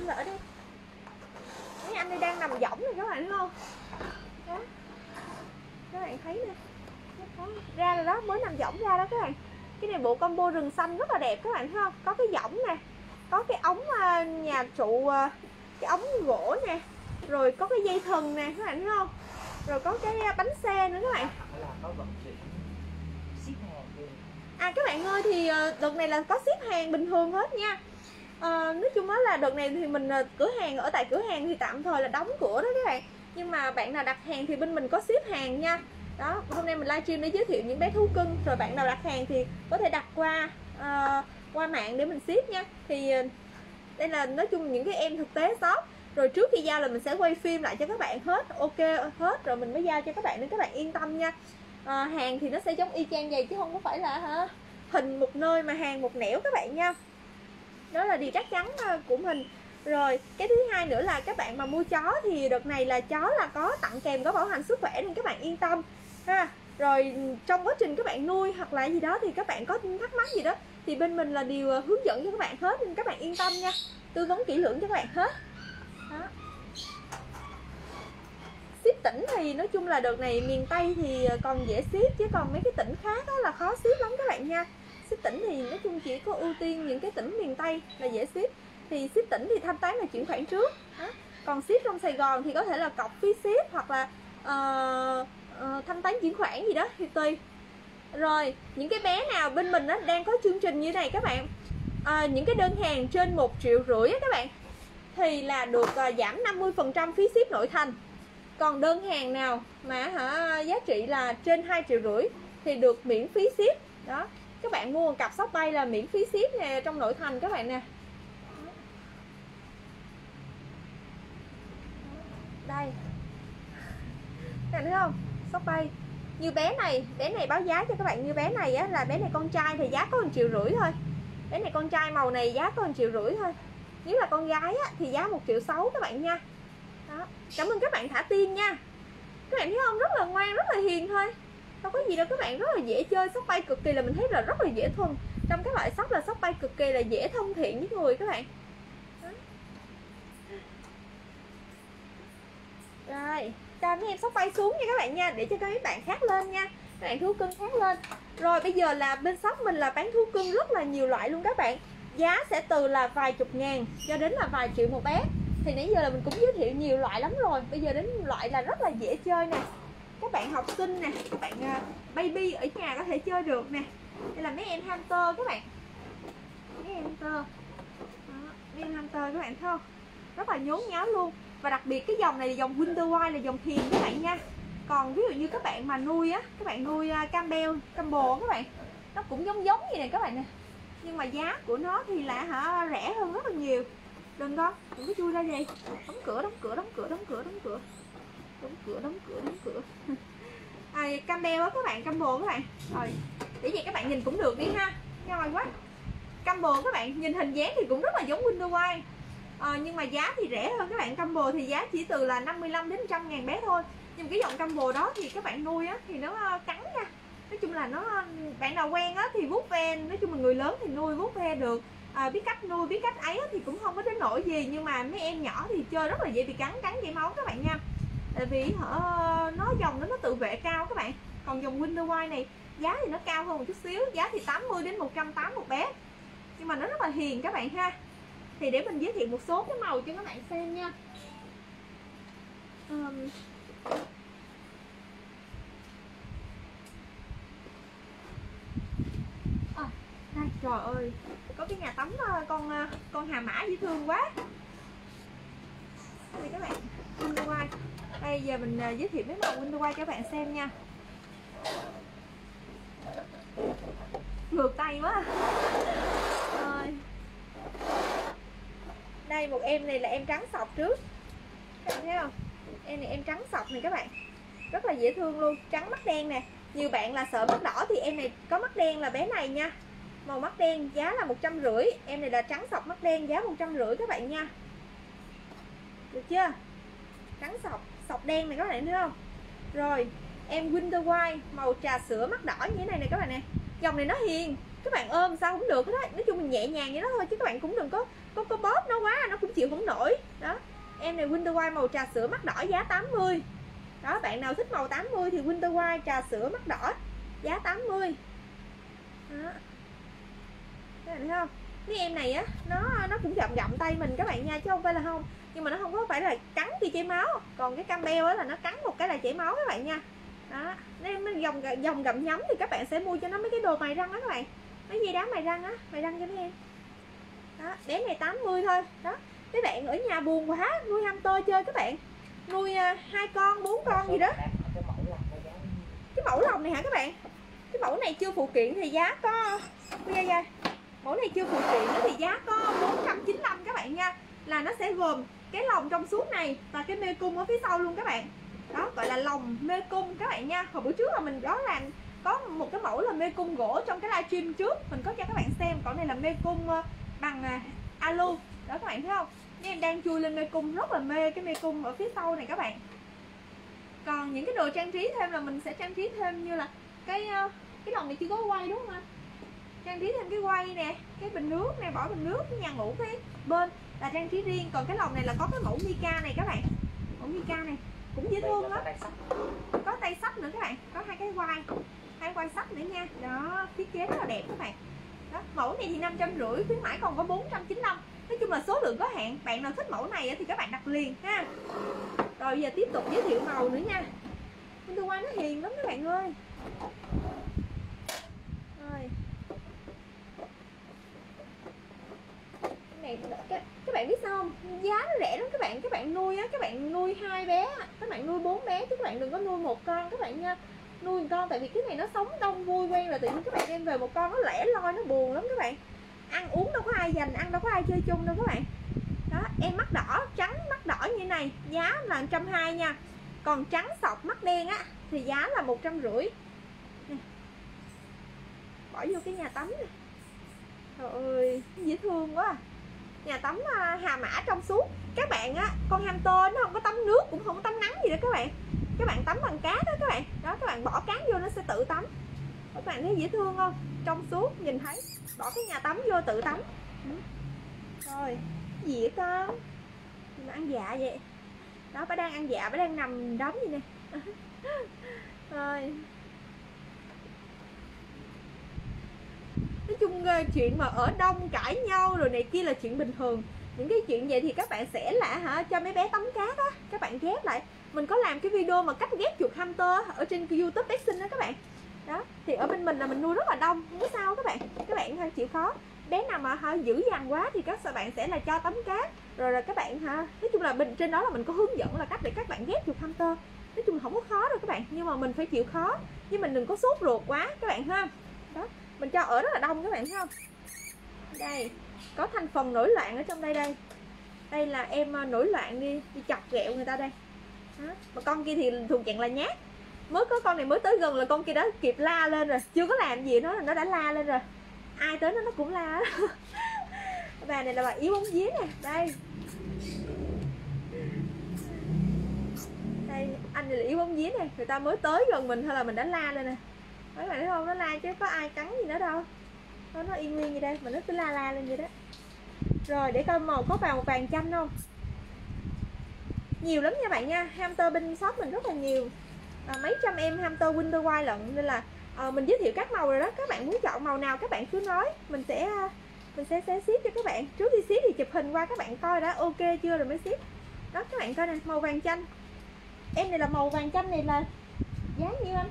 anh ở đây. Mấy anh đây đang nằm võng này các bạn thấy không? Đó. Các bạn thấy nè. Ra rồi đó, mới nằm võng ra đó các bạn. Cái này bộ combo rừng xanh rất là đẹp các bạn thấy không? Có cái võng nè, có cái ống nhà trụ, cái ống gỗ nè, rồi có cái dây thừng nè các bạn thấy không? Rồi có cái bánh xe nữa các bạn. Các bạn ơi, thì đợt này là có ship hàng bình thường hết nha. Nói chung đó là đợt này thì mình cửa hàng, ở tại cửa hàng thì tạm thời là đóng cửa đó các bạn. Nhưng mà bạn nào đặt hàng thì bên mình có ship hàng nha. Đó, hôm nay mình livestream để giới thiệu những bé thú cưng. Rồi bạn nào đặt hàng thì có thể đặt qua mạng để mình ship nha. Thì đây là nói chung những cái em thực tế shop. Rồi trước khi giao là mình sẽ quay phim lại cho các bạn hết, ok hết rồi mình mới giao cho các bạn, nên các bạn yên tâm nha. Hàng thì nó sẽ giống y chang vậy chứ không có phải là hình một nơi mà hàng một nẻo các bạn nha. Đó là điều chắc chắn của mình. Rồi cái thứ hai nữa là các bạn mà mua chó thì đợt này là chó là có tặng kèm có bảo hành sức khỏe nên các bạn yên tâm ha. Rồi trong quá trình các bạn nuôi hoặc là gì đó thì các bạn có thắc mắc gì đó thì bên mình là đều hướng dẫn cho các bạn hết, nên các bạn yên tâm nha, tư vấn kỹ lưỡng cho các bạn hết. Đó. Ship tỉnh thì nói chung là đợt này miền Tây thì còn dễ ship, chứ còn mấy cái tỉnh khác là khó ship lắm các bạn nha. Ship tỉnh thì nói chung chỉ có ưu tiên những cái tỉnh miền Tây là dễ ship. Thì ship tỉnh thì thanh toán là chuyển khoản trước. Đó. Còn ship trong Sài Gòn thì có thể là cọc phí ship hoặc là thanh toán chuyển khoản gì đó thì tùy. Rồi những cái bé nào bên mình đang có chương trình như này các bạn, những cái đơn hàng trên 1,5 triệu các bạn thì là được giảm 50% phí ship nội thành. Còn đơn hàng nào mà giá trị là trên 2,5 triệu thì được miễn phí ship. Đó, các bạn mua một cặp shop bay là miễn phí ship nè, trong nội thành các bạn nè. Đây, các bạn thấy không, shop bay như bé này báo giá cho các bạn. Như bé này là bé này con trai thì giá có 1,5 triệu thôi. Bé này con trai màu này giá có 1,5 triệu thôi. Nếu là con gái thì giá 1,6 triệu các bạn nha. Đó. Cảm ơn các bạn thả tim nha. Các bạn thấy không, rất là ngoan, rất là hiền thôi, không có gì đâu các bạn, rất là dễ chơi. Shop bay cực kỳ là mình thấy là rất là dễ thuần. Trong các loại shop là shop bay cực kỳ là dễ thân thiện với người các bạn. Đó. Rồi cho mấy em shop bay xuống nha các bạn nha, để cho các bạn khác lên nha, các bạn thú cưng khác lên. Rồi bây giờ là bên shop mình là bán thú cưng rất là nhiều loại luôn các bạn. Giá sẽ từ là vài chục ngàn cho đến là vài triệu một bé. Thì nãy giờ là mình cũng giới thiệu nhiều loại lắm rồi. Bây giờ đến loại là rất là dễ chơi nè. Các bạn học sinh nè, các bạn baby ở nhà có thể chơi được nè. Đây là mấy em hamster các bạn. Mấy em hamster. Đó, mấy em hamster các bạn thấy không? Rất là nhốn nháo luôn. Và đặc biệt cái dòng này là dòng Winter White, là dòng hiền các bạn nha. Còn ví dụ như các bạn mà nuôi các bạn nuôi Campbell các bạn, nó cũng giống như này các bạn nè. Nhưng mà giá của nó thì là rẻ hơn rất là nhiều. Đừng có chui ra gì. Đóng cửa. Campbell á các bạn, Campbell các bạn. Rồi, để vậy các bạn nhìn cũng được đi ha. Ngon quá. Campbell các bạn, nhìn hình dáng thì cũng rất là giống Winter White. Nhưng mà giá thì rẻ hơn các bạn. Campbell thì giá chỉ từ là 55 đến 100 ngàn bé thôi. Nhưng cái dòng Campbell đó thì các bạn nuôi thì nó cắn nha. Nói chung là nó, bạn nào quen thì vuốt ve. Nói chung là người lớn thì nuôi vuốt ve được. Biết cách nuôi, biết cách ấy thì cũng không có đến nỗi gì. Nhưng mà mấy em nhỏ thì chơi rất là dễ bị cắn chảy máu các bạn nha. Tại vì nó dòng nó tự vệ cao các bạn. Còn dòng Winter White này giá thì nó cao hơn một chút xíu, giá thì 80 đến 180 một bé. Nhưng mà nó rất là hiền các bạn ha. Thì để mình giới thiệu một số cái màu cho các bạn xem nha. Đây, trời ơi, có cái nhà tắm con hà mã dễ thương quá. Đây các bạn, Winter White. Đây giờ mình giới thiệu mấy màu Winter White cho các bạn xem nha. Ngược tay quá. Rồi. Đây một em này là em trắng sọc trước. Các bạn thấy không? Em này em trắng sọc này các bạn. Rất là dễ thương luôn, trắng mắt đen nè. Nhiều bạn là sợ mắt đỏ thì em này có mắt đen là bé này nha. Màu mắt đen giá là 150. Em này là trắng sọc mắt đen giá 150 các bạn nha. Được chưa? Trắng sọc đen này các bạn thấy không? Rồi, em Winter White màu trà sữa mắt đỏ như thế này nè các bạn nè. Dòng này nó hiền, các bạn ôm sao cũng được hết đó. Nói chung mình nhẹ nhàng vậy đó thôi, chứ các bạn cũng đừng có bóp nó quá, nó cũng chịu không nổi. Đó, em này Winter White màu trà sữa mắt đỏ giá 80. Đó, bạn nào thích màu 80 thì Winter White trà sữa mắt đỏ giá 80. Đó, các bạn thấy không? Cái em này á, nó cũng gặm tay mình các bạn nha, chứ không phải là không. Nhưng mà nó không có phải là cắn khi chảy máu. Còn cái Campbell á là nó cắn một cái là chảy máu các bạn nha. Đó, nên nó dòng gặm nhấm thì các bạn sẽ mua cho nó mấy cái đồ mài răng đó các bạn. Mấy dây đá mài răng á, mài răng cho nó em. Đó, bé này 80 thôi. Đó, mấy bạn ở nhà buồn quá, nuôi hamster chơi các bạn. Nuôi 2 con, 4 con gì đó. Cái mẫu lòng này hả các bạn? Cái mẫu này chưa phụ kiện thì giá có mẫu này chưa phụ kiện thì giá có 495 các bạn nha. Là nó sẽ gồm cái lồng trong suốt này và cái mê cung ở phía sau luôn các bạn. Đó, gọi là lồng mê cung các bạn nha. Hồi bữa trước là mình có một cái mẫu là mê cung gỗ trong cái livestream trước, mình có cho các bạn xem. Còn này là mê cung bằng alu. Đó các bạn thấy không? Nên em đang chui lên mê cung, rất là mê cái mê cung ở phía sau này các bạn. Còn những cái đồ trang trí thêm là mình sẽ trang trí thêm như là cái lồng này chưa có quay đúng không anh? Trang trí thêm cái quay nè, cái bình nước này, bỏ bình nước, cái nhà ngủ cái bên là trang trí riêng. Còn cái lồng này là có cái mẫu Mica này các bạn. Mẫu Mica này cũng dễ thương lắm. Có tay sách nữa các bạn, có hai cái quai sách nữa nha. Đó, thiết kế rất là đẹp các bạn. Đó, mẫu này thì 550, khuyến mãi còn có 495. Nói chung là số lượng có hạn. Bạn nào thích mẫu này thì các bạn đặt liền ha. Rồi giờ tiếp tục giới thiệu màu nữa nha. Winter White nó hiền lắm các bạn ơi. Rồi. Cái này các bạn biết sao không? Giá nó rẻ lắm các bạn. Các bạn nuôi á, các bạn nuôi 2 bé, các bạn nuôi 4 bé chứ các bạn đừng có nuôi một con các bạn nha. Nuôi một con tại vì cái này nó sống đông vui quen là tự nhiên các bạn đem về một con nó lẻ loi, nó buồn lắm các bạn. Ăn uống đâu có ai dành, ăn đâu có ai chơi chung đâu các bạn. Đó, em mắt đỏ, trắng mắt đỏ như này giá là 120 nha. Còn trắng sọc mắt đen á thì giá là 150. Nè. Bỏ vô cái nhà tắm này. Trời ơi, dễ thương quá à. Nhà tắm Hà Mã trong suốt. Các bạn á, con hamster nó không có tắm nước cũng không có tắm nắng gì đó các bạn. Các bạn tắm bằng cát đó các bạn. Đó, các bạn bỏ cát vô nó sẽ tự tắm. Các bạn thấy dễ thương không? Trong suốt nhìn thấy. Bỏ cái nhà tắm vô tự tắm. Rồi, gì vậy con? Mà ăn dạ vậy. Đó, bà đang ăn dạ, bà đang nằm đóng vậy nè. Rồi. Nói chung chuyện mà ở đông cãi nhau rồi này kia là chuyện bình thường. Những cái chuyện vậy thì các bạn sẽ là cho mấy bé tắm cát á, các bạn ghép lại. Mình có làm cái video mà cách ghép chuột hamster ở trên YouTube bé sinh đó các bạn. Đó, thì ở bên mình là mình nuôi rất là đông, không có sao các bạn chịu khó. Bé nào mà dữ dằn quá thì các bạn sẽ là cho tắm cát. Rồi các bạn nói chung là trên đó là mình có hướng dẫn là cách để các bạn ghép chuột hamster. Nói chung là không có khó đâu các bạn, nhưng mà mình phải chịu khó, chứ mình đừng có sốt ruột quá các bạn ha. Đó, mình cho ở rất là đông các bạn thấy không? Đây, có thành phần nổi loạn ở trong đây. Đây là em nổi loạn đi chọc ghẹo người ta đây. Đó. Mà con kia thì thuộc dạng là nhát. Mới có con này mới tới gần là con kia đã kịp la lên rồi. Chưa có làm gì nó là nó đã la lên rồi. Ai tới nó cũng la. Bà này là bà yếu bóng vía nè. Đây. Đây, anh này là yếu bóng vía nè. Người ta mới tới gần mình thôi là mình đã la lên nè. Mấy bạn thấy không? Nó la chứ có ai cắn gì nữa đâu. Nó yên nguyên như đây mà nó cứ la lên vậy đó. Rồi để coi màu có vào vàng chanh không? Nhiều lắm nha bạn nha. Hamster bên shop mình rất là nhiều. Mấy trăm em hamster Winter White lận. Nên là mình giới thiệu các màu rồi đó. Các bạn muốn chọn màu nào các bạn cứ nói. Mình sẽ ship cho các bạn. Trước khi ship thì chụp hình qua các bạn coi đã ok chưa rồi mới ship. Đó các bạn coi nè, màu vàng chanh. Em này là màu vàng chanh này là giá nhiêu anh?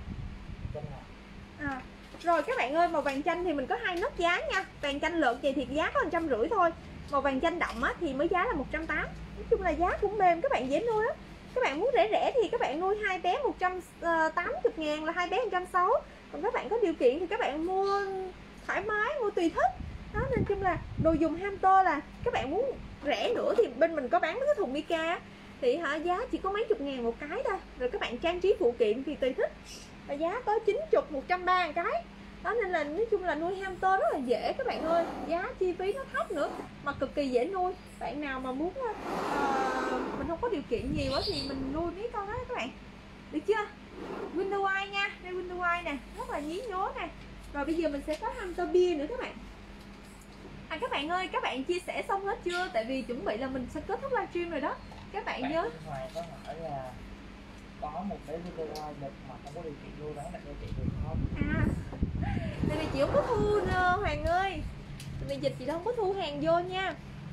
Rồi các bạn ơi, màu vàng chanh thì mình có 2 nấc giá nha. Vàng chanh lợt vậy thì giá có 150 thôi. Màu vàng chanh đậm á thì mới giá là 180. Nói chung là giá cũng mềm, các bạn dễ nuôi lắm. Các bạn muốn rẻ thì các bạn nuôi 2 bé 180.000 là 2 bé 160. Còn các bạn có điều kiện thì các bạn mua thoải mái, mua tùy thích. Đó, nên chung là đồ dùng hamster là các bạn muốn rẻ nữa thì bên mình có bán mấy cái thùng Mica thì giá chỉ có mấy chục ngàn một cái thôi. Rồi các bạn trang trí phụ kiện thì tùy thích. Và giá có 90, 130 cái. Đó nên là nói chung là nuôi hamster rất là dễ các bạn ơi. Giá chi phí nó thấp nữa mà cực kỳ dễ nuôi. Bạn nào mà muốn mình không có điều kiện nhiều quá thì mình nuôi mấy con đó các bạn. Được chưa? Winter White nha. Đây Winter White nè, rất là nhí nhố nè. Rồi bây giờ mình sẽ có hamster bia nữa các bạn. Các bạn ơi, các bạn chia sẻ xong hết chưa? Tại vì chuẩn bị là mình sẽ kết thúc livestream rồi đó. Các bạn nhớ. Ngoài có hỏi là có một bé video ngoài được mà không có điều kiện nuôi bán, bạn cho chị được không? Tại vì chị không có thu nữa, Hoàng ơi. Tại vì dịch chị không có thu hàng vô nha.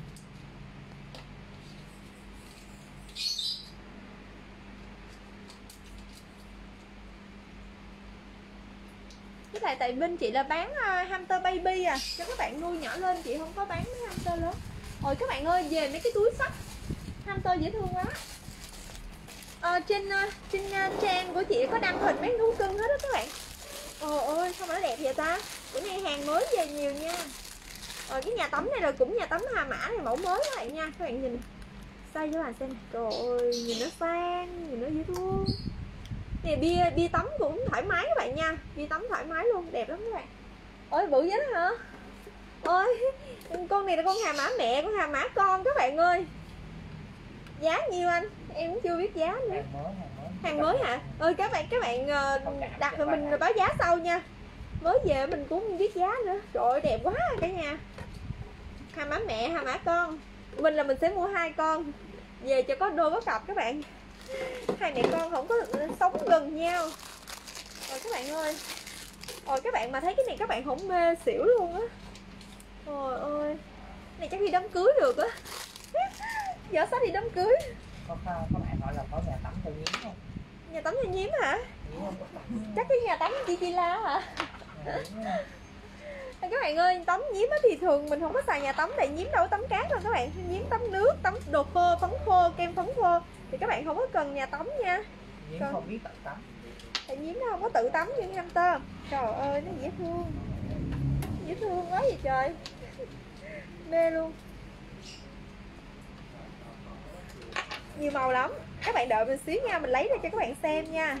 Cái này tại bên chị là bán hamster baby cho các bạn nuôi nhỏ lên, chị không có bán mấy hamster lớn. Rồi các bạn ơi, về mấy cái túi sách hamster dễ thương quá. Trên trang của chị có đăng hình mấy thú cưng hết đó các bạn. Ôi sao mà nó đẹp vậy ta. Bữa nay hàng mới về nhiều nha. Rồi cái nhà tắm này là cũng nhà tắm Hà Mã này, mẫu mới các bạn nha. Các bạn nhìn xoay cho bạn xem. Trời ơi, nhìn nó sang, nhìn nó dễ thương. Nè bia tắm cũng thoải mái các bạn nha. Bia tắm thoải mái luôn, đẹp lắm các bạn. Ôi bự vậy đó hả? Ôi con này là con Hà Mã mẹ, con Hà Mã con các bạn ơi. Giá nhiêu anh? Em cũng chưa biết giá nữa. Hàng mới hả? Ơi các bạn đặt rồi mình báo giá sau nha. Mới về mình cũng không biết giá nữa. Trời ơi đẹp quá cả nhà. Hà Mã mẹ, Hà Mã con. Mình là mình sẽ mua 2 con về cho có đôi có cặp các bạn. Hai mẹ con không có sống gần nhau. Rồi các bạn ơi. Rồi các bạn mà thấy cái này các bạn không mê xỉu luôn á. Trời ơi. Này chắc đi đám cưới được á. Giỏ sách đi đám cưới. Có bạn hỏi là có nhà tắm cho nhím không? Nhà tắm cho nhím hả? Chắc cái nhà tắm Chi La hả? Các bạn ơi, tắm nhím thì thường mình không có xài nhà tắm, tại nhím đâu có tắm cát đâu các bạn. Nhím tắm nước, tắm đồ khô, phấn khô, kem phấn khô thì các bạn không có cần nhà tắm nha. Nhím không biết tự tắm. Tại nhím nó không có tự tắm như hamster. Trời ơi nó dễ thương. Dễ thương quá vậy trời. Mê luôn. Nhiều màu lắm. Các bạn đợi mình xíu nha, mình lấy ra cho các bạn xem nha.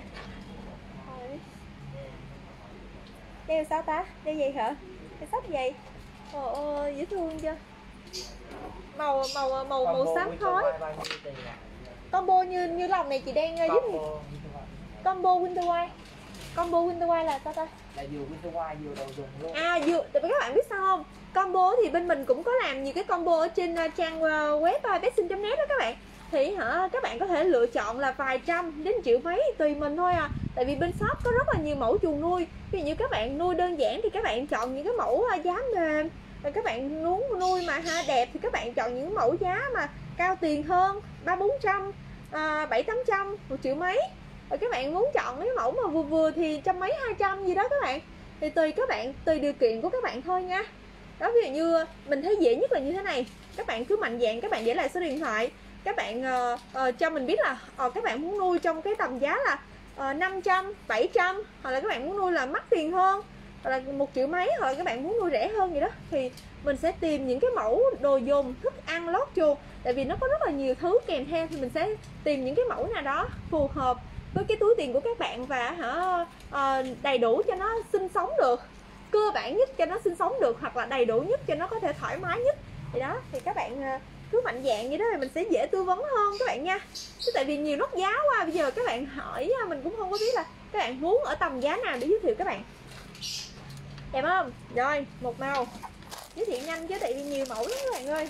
Đeo sao ta? Đeo vậy hả? Cái sách vậy. Ôi dễ thương chưa? Màu xám khói. Combo như lòng này chị đang giúp gì? Combo Winter White. Combo Winter White là sao ta? Là vừa Winter White vừa đồ dùng luôn. Vừa, tại vì các bạn biết sao không? Combo thì bên mình cũng có làm nhiều cái combo ở trên trang web betsin.net đó các bạn. Thì các bạn có thể lựa chọn là vài trăm đến triệu mấy tùy mình thôi à. Tại vì bên shop có rất là nhiều mẫu chuồng nuôi. Ví dụ như các bạn nuôi đơn giản thì các bạn chọn những cái mẫu giá mềm. Rồi các bạn muốn nuôi mà đẹp thì các bạn chọn những mẫu giá mà cao tiền hơn, 300-400, 700-800, 1 triệu mấy. Rồi các bạn muốn chọn mấy mẫu mà vừa vừa thì trăm mấy 200 gì đó các bạn. Thì tùy các bạn, tùy điều kiện của các bạn thôi nha. Đó, ví dụ như mình thấy dễ nhất là như thế này. Các bạn cứ mạnh dạn các bạn để lại số điện thoại. Các bạn cho mình biết là các bạn muốn nuôi trong cái tầm giá là 500, 700, hoặc là các bạn muốn nuôi là mắc tiền hơn, hoặc là 1 triệu mấy, hoặc là các bạn muốn nuôi rẻ hơn vậy đó. Thì mình sẽ tìm những cái mẫu đồ dùng, thức ăn, lót chuồng. Tại vì nó có rất là nhiều thứ kèm theo, thì mình sẽ tìm những cái mẫu nào đó phù hợp với cái túi tiền của các bạn và đầy đủ cho nó sinh sống được, cơ bản nhất cho nó sinh sống được, hoặc là đầy đủ nhất cho nó có thể thoải mái nhất. Thì đó, thì các bạn cứ mạnh dạn như đó thì mình sẽ dễ tư vấn hơn các bạn nha. Chứ tại vì nhiều nốt giá quá, bây giờ các bạn hỏi mình cũng không có biết là các bạn muốn ở tầm giá nào để giới thiệu các bạn. Đẹp không? Rồi, một màu giới thiệu nhanh chứ tại vì nhiều mẫu lắm các bạn ơi.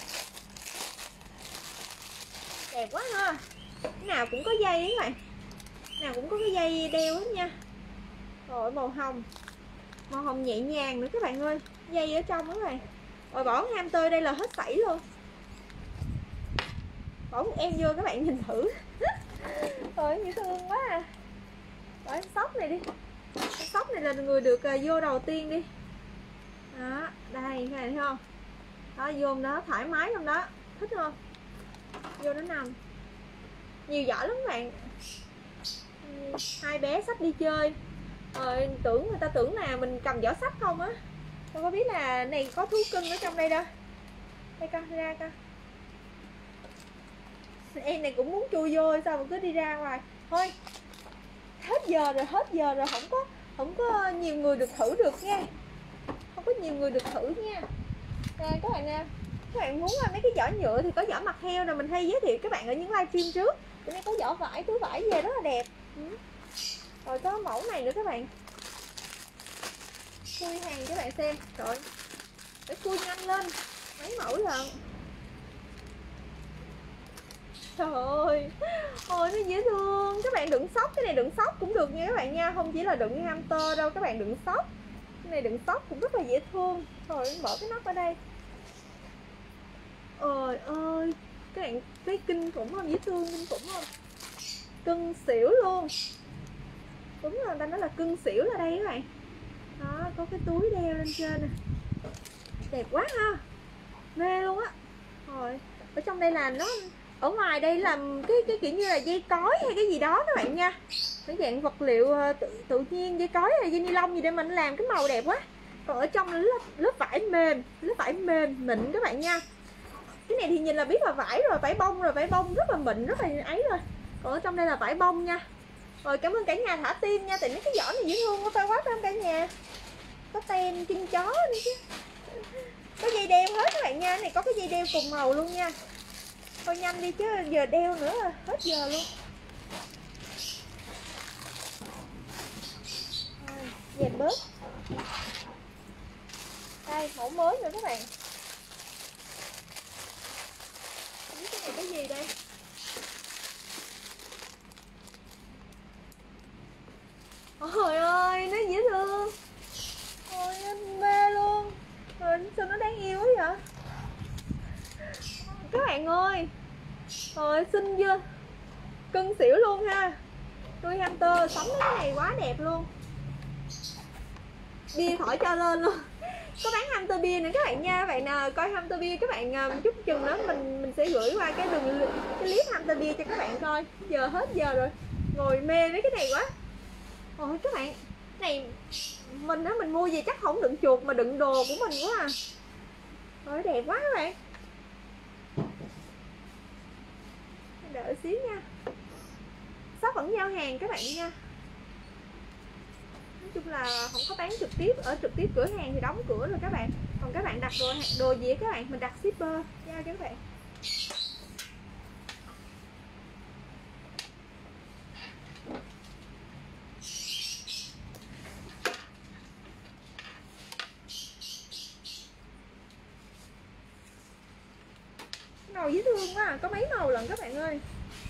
Đẹp quá ha. Cái nào cũng có dây các bạn. Nào cũng có cái dây đeo hết nha. Rồi màu hồng nhẹ nhàng nữa các bạn ơi. Dây ở trong đó này. Rồi bỏ hamster đây là hết sảy luôn. Bỏ một em vô các bạn nhìn thử. Rồi dễ thương quá à. Rồi sóc này đi. Sóc này là người được vô đầu tiên đi. Đó, đây các bạn thấy không? Đó, vô đó thoải mái trong đó. Thích không? Vô đó nằm. Nhiều giỏ lắm các bạn. Hai bé sách đi chơi. Người ta tưởng là mình cầm giỏ sách không á. Không có biết là này có thú cưng ở trong đây đâu. Đây con ra con. Em này cũng muốn chui vô sao mà cứ đi ra ngoài. Thôi. Hết giờ rồi không có nhiều người được thử được nha. Không có nhiều người được thử nha. Các bạn muốn mấy cái giỏ nhựa thì có giỏ mặt heo rồi mình hay giới thiệu các bạn ở những livestream trước. Cái này có giỏ vải, túi vải về rất là đẹp. Rồi có mẫu này nữa các bạn. Khui hàng các bạn xem. Trời, phải khui nhanh lên, mấy mẫu lận. Trời ơi, ôi nó dễ thương. Các bạn đựng sóc, cái này đựng sóc cũng được nha các bạn nha. Không chỉ là đựng hamster đâu, các bạn đựng sóc. Cái này đựng sóc cũng rất là dễ thương. Rồi mở cái nắp ở đây. Ôi ơi, các bạn thấy kinh khủng không? Dễ thương kinh khủng không? Cưng xỉu luôn. Đúng là người ta nói là cưng xỉu là đây các bạn. Đó, có cái túi đeo lên trên nè. Đẹp quá ha. Mê luôn á. Rồi, ở trong đây là nó, ở ngoài đây làm cái kiểu như là dây cói hay cái gì đó các bạn nha. Cái dạng vật liệu tự nhiên, dây cói hay dây ni lông gì để mình làm cái màu đẹp quá. Còn ở trong là lớp vải mềm, lớp vải mềm mịn các bạn nha. Cái này thì nhìn là biết là vải rồi, vải bông rất là mịn, rất là ấy rồi. Còn ở trong đây là vải bông nha. Rồi cảm ơn cả nhà thả tim nha, tại mấy cái giỏ này dễ thương quá, quá phải không cả nhà? Có tem chân chó nữa chứ. Có dây đeo hết các bạn nha, cái này có cái dây đeo cùng màu luôn nha. Thôi nhanh đi chứ giờ đeo nữa là hết giờ luôn. Dẹp bớt. Đây, mẫu mới nữa các bạn. Không biết cái này cái gì đây? Ôi ơi, nó dễ thương. Ôi, anh mê luôn. Rồi, sao nó đáng yêu quá vậy? Các bạn ơi. Rồi, xinh chưa? Cưng xỉu luôn ha. Nuôi hamster, sống cái này quá đẹp luôn. Bia khỏi cho lên luôn. Có bán hamster bia nữa các bạn nha. Các bạn nào coi hamster bia các bạn chút chừng đó mình sẽ gửi qua cái clip hamster bia cho các bạn coi. Giờ hết giờ rồi. Ngồi mê với cái này quá. Ôi các bạn, này mình mua về chắc không đựng chuột mà đựng đồ của mình quá à. Ôi đẹp quá các bạn. Đợi xíu nha. Shop vẫn giao hàng các bạn nha. Nói chung là không có bán trực tiếp, ở trực tiếp cửa hàng thì đóng cửa rồi các bạn. Còn các bạn đặt đồ gì các bạn, mình đặt shipper giao cho các bạn. Màu dễ thương quá à. Có mấy màu lần các bạn ơi.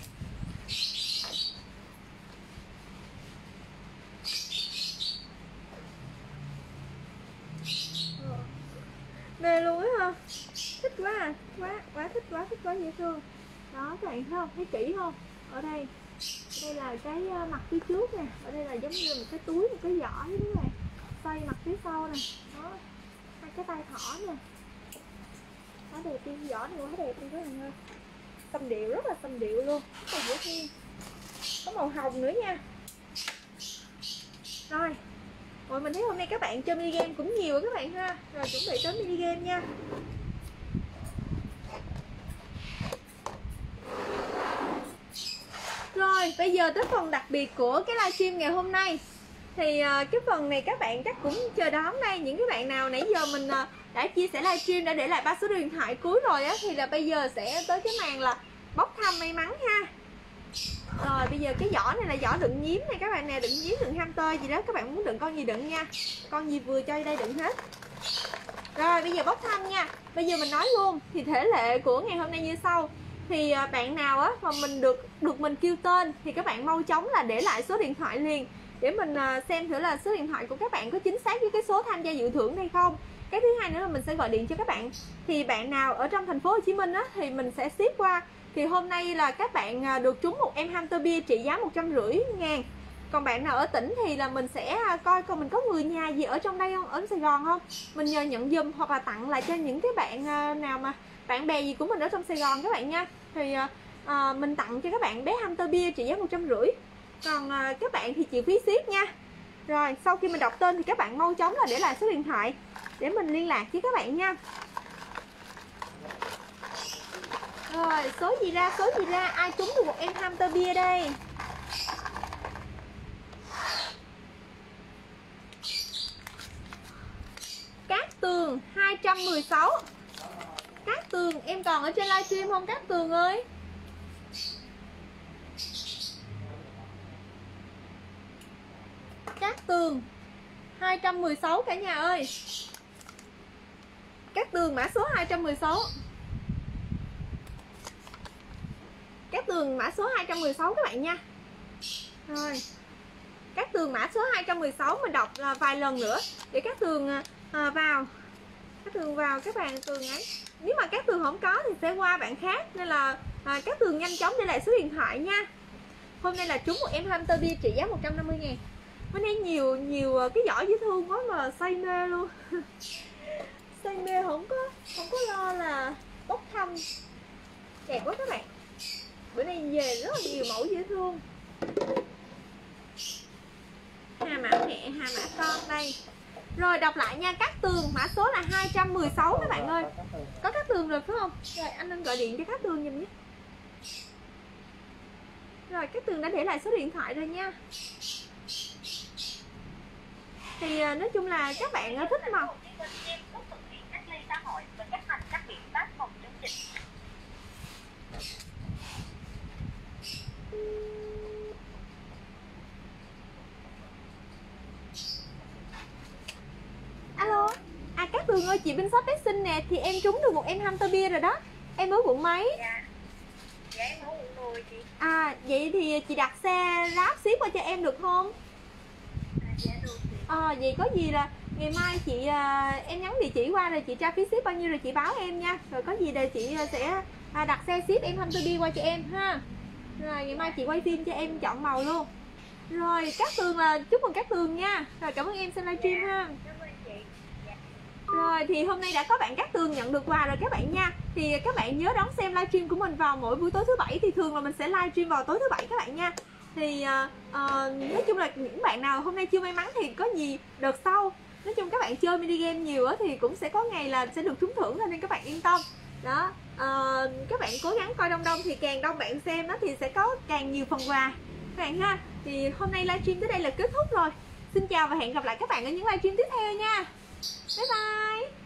Mê luôn á ha. Thích quá à. Quá thích quá dễ thương. Đó các bạn thấy không, thấy kỹ không? Ở đây là cái mặt phía trước nè. Ở đây là giống như một cái túi, một cái giỏ với các bạn. Xoay mặt phía sau nè. Đó, hai cái tay thỏ nè. Quá đẹp đi, giỏ này quá đẹp đi các bạn ơi. Xăm điệu, rất là xăm điệu luôn, rất là dễ thương. Có màu hồng nữa nha. Rồi, mình thấy hôm nay các bạn chơi mini game cũng nhiều các bạn ha. Rồi chuẩn bị tới mini game nha. Rồi bây giờ tới phần đặc biệt của cái livestream ngày hôm nay. Thì cái phần này các bạn chắc cũng chờ đón đây. Những cái bạn nào nãy giờ mình đã chia sẻ livestream, đã để lại 3 số điện thoại cuối rồi á, thì là bây giờ sẽ tới cái màn là bốc thăm may mắn ha. Rồi bây giờ cái giỏ này là giỏ đựng nhím này các bạn nè, đựng nhím, đựng hamster gì đó, các bạn muốn đựng con gì đựng nha. Con gì vừa cho đây đựng hết. Rồi bây giờ bốc thăm nha. Bây giờ mình nói luôn, thì thể lệ của ngày hôm nay như sau. Thì bạn nào á mà mình được mình kêu tên thì các bạn mau chóng là để lại số điện thoại liền, để mình xem thử là số điện thoại của các bạn có chính xác với cái số tham gia dự thưởng hay không. Cái thứ hai nữa là mình sẽ gọi điện cho các bạn. Thì bạn nào ở trong thành phố Hồ Chí Minh á thì mình sẽ ship qua. Thì hôm nay là các bạn được trúng một em hamster bia trị giá 150.000. Còn bạn nào ở tỉnh thì là mình sẽ coi mình có người nhà gì ở trong đây không, ở Sài Gòn không, mình nhờ nhận giùm hoặc là tặng lại cho những cái bạn nào mà bạn bè gì của mình ở trong Sài Gòn các bạn nha. Thì mình tặng cho các bạn bé hamster bia trị giá 150. Còn các bạn thì chịu phí ship nha. Rồi sau khi mình đọc tên thì các bạn mau chóng là để lại số điện thoại để mình liên lạc với các bạn nha. Rồi số gì ra, ai trúng được một em hamster bia đây? Cát Tường 216. Cát Tường, em còn ở trên livestream không Cát Tường ơi? Cát Tường 216 cả nhà ơi. Cát tường mã số 216. Cát tường mã số 216 các bạn nha. Rồi. Cát tường mã số 216 mình đọc vài lần nữa để Cát tường vào. Cát tường vào các bạn tường ấy. Nếu mà Cát tường không có thì sẽ qua bạn khác, nên là Cát tường nhanh chóng để lại số điện thoại nha. Hôm nay là trúng một em hamster bia trị giá 150.000. Hôm nay nhiều cái giỏ dễ thương quá mà say mê luôn. Say mê không có lo là bốc thăm. Đẹp quá các bạn. Bữa nay về rất là nhiều mẫu dễ thương. Hà mã mẹ, hà mã con đây. Rồi đọc lại nha, Cát tường mã số là 216 các bạn ơi. Có Cát tường rồi phải không? Rồi anh Linh gọi điện cho Cát tường giùm nhé. Rồi Cát tường đã để lại số điện thoại rồi nha. Thì nói chung là các bạn thích mà. Alo, Cát tường ơi, chị bên shop bé xinh nè, thì em trúng được một em hamster bia rồi đó. Em ở quận mấy? Dạ em ở quận 10 chị. Vậy thì chị đặt xe Grab ship qua cho em được không? Dạ được chị. Vậy có gì là ngày mai chị em nhắn địa chỉ qua rồi chị tra phí ship bao nhiêu rồi chị báo em nha. Rồi có gì là chị sẽ đặt xe ship em hamster bia qua cho em ha. Rồi ngày mai chị quay phim cho em chọn màu luôn. Rồi Cát tường là chúc mừng Cát tường nha. Rồi cảm ơn em xem livestream ha. Cảm ơn chị. Rồi thì hôm nay đã có bạn Cát tường nhận được quà rồi các bạn nha. Thì các bạn nhớ đón xem livestream của mình vào mỗi buổi tối thứ bảy. Thì thường là mình sẽ livestream vào tối thứ bảy các bạn nha. Thì nói chung là những bạn nào hôm nay chưa may mắn thì có gì đợt sau, nói chung các bạn chơi mini game nhiều á thì cũng sẽ có ngày là sẽ được trúng thưởng thôi, nên các bạn yên tâm đó. Các bạn cố gắng coi đông thì càng đông bạn xem đó thì sẽ có càng nhiều phần quà các bạn ha. Thì hôm nay livestream tới đây là kết thúc rồi. Xin chào và hẹn gặp lại các bạn ở những livestream tiếp theo nha. Bye bye.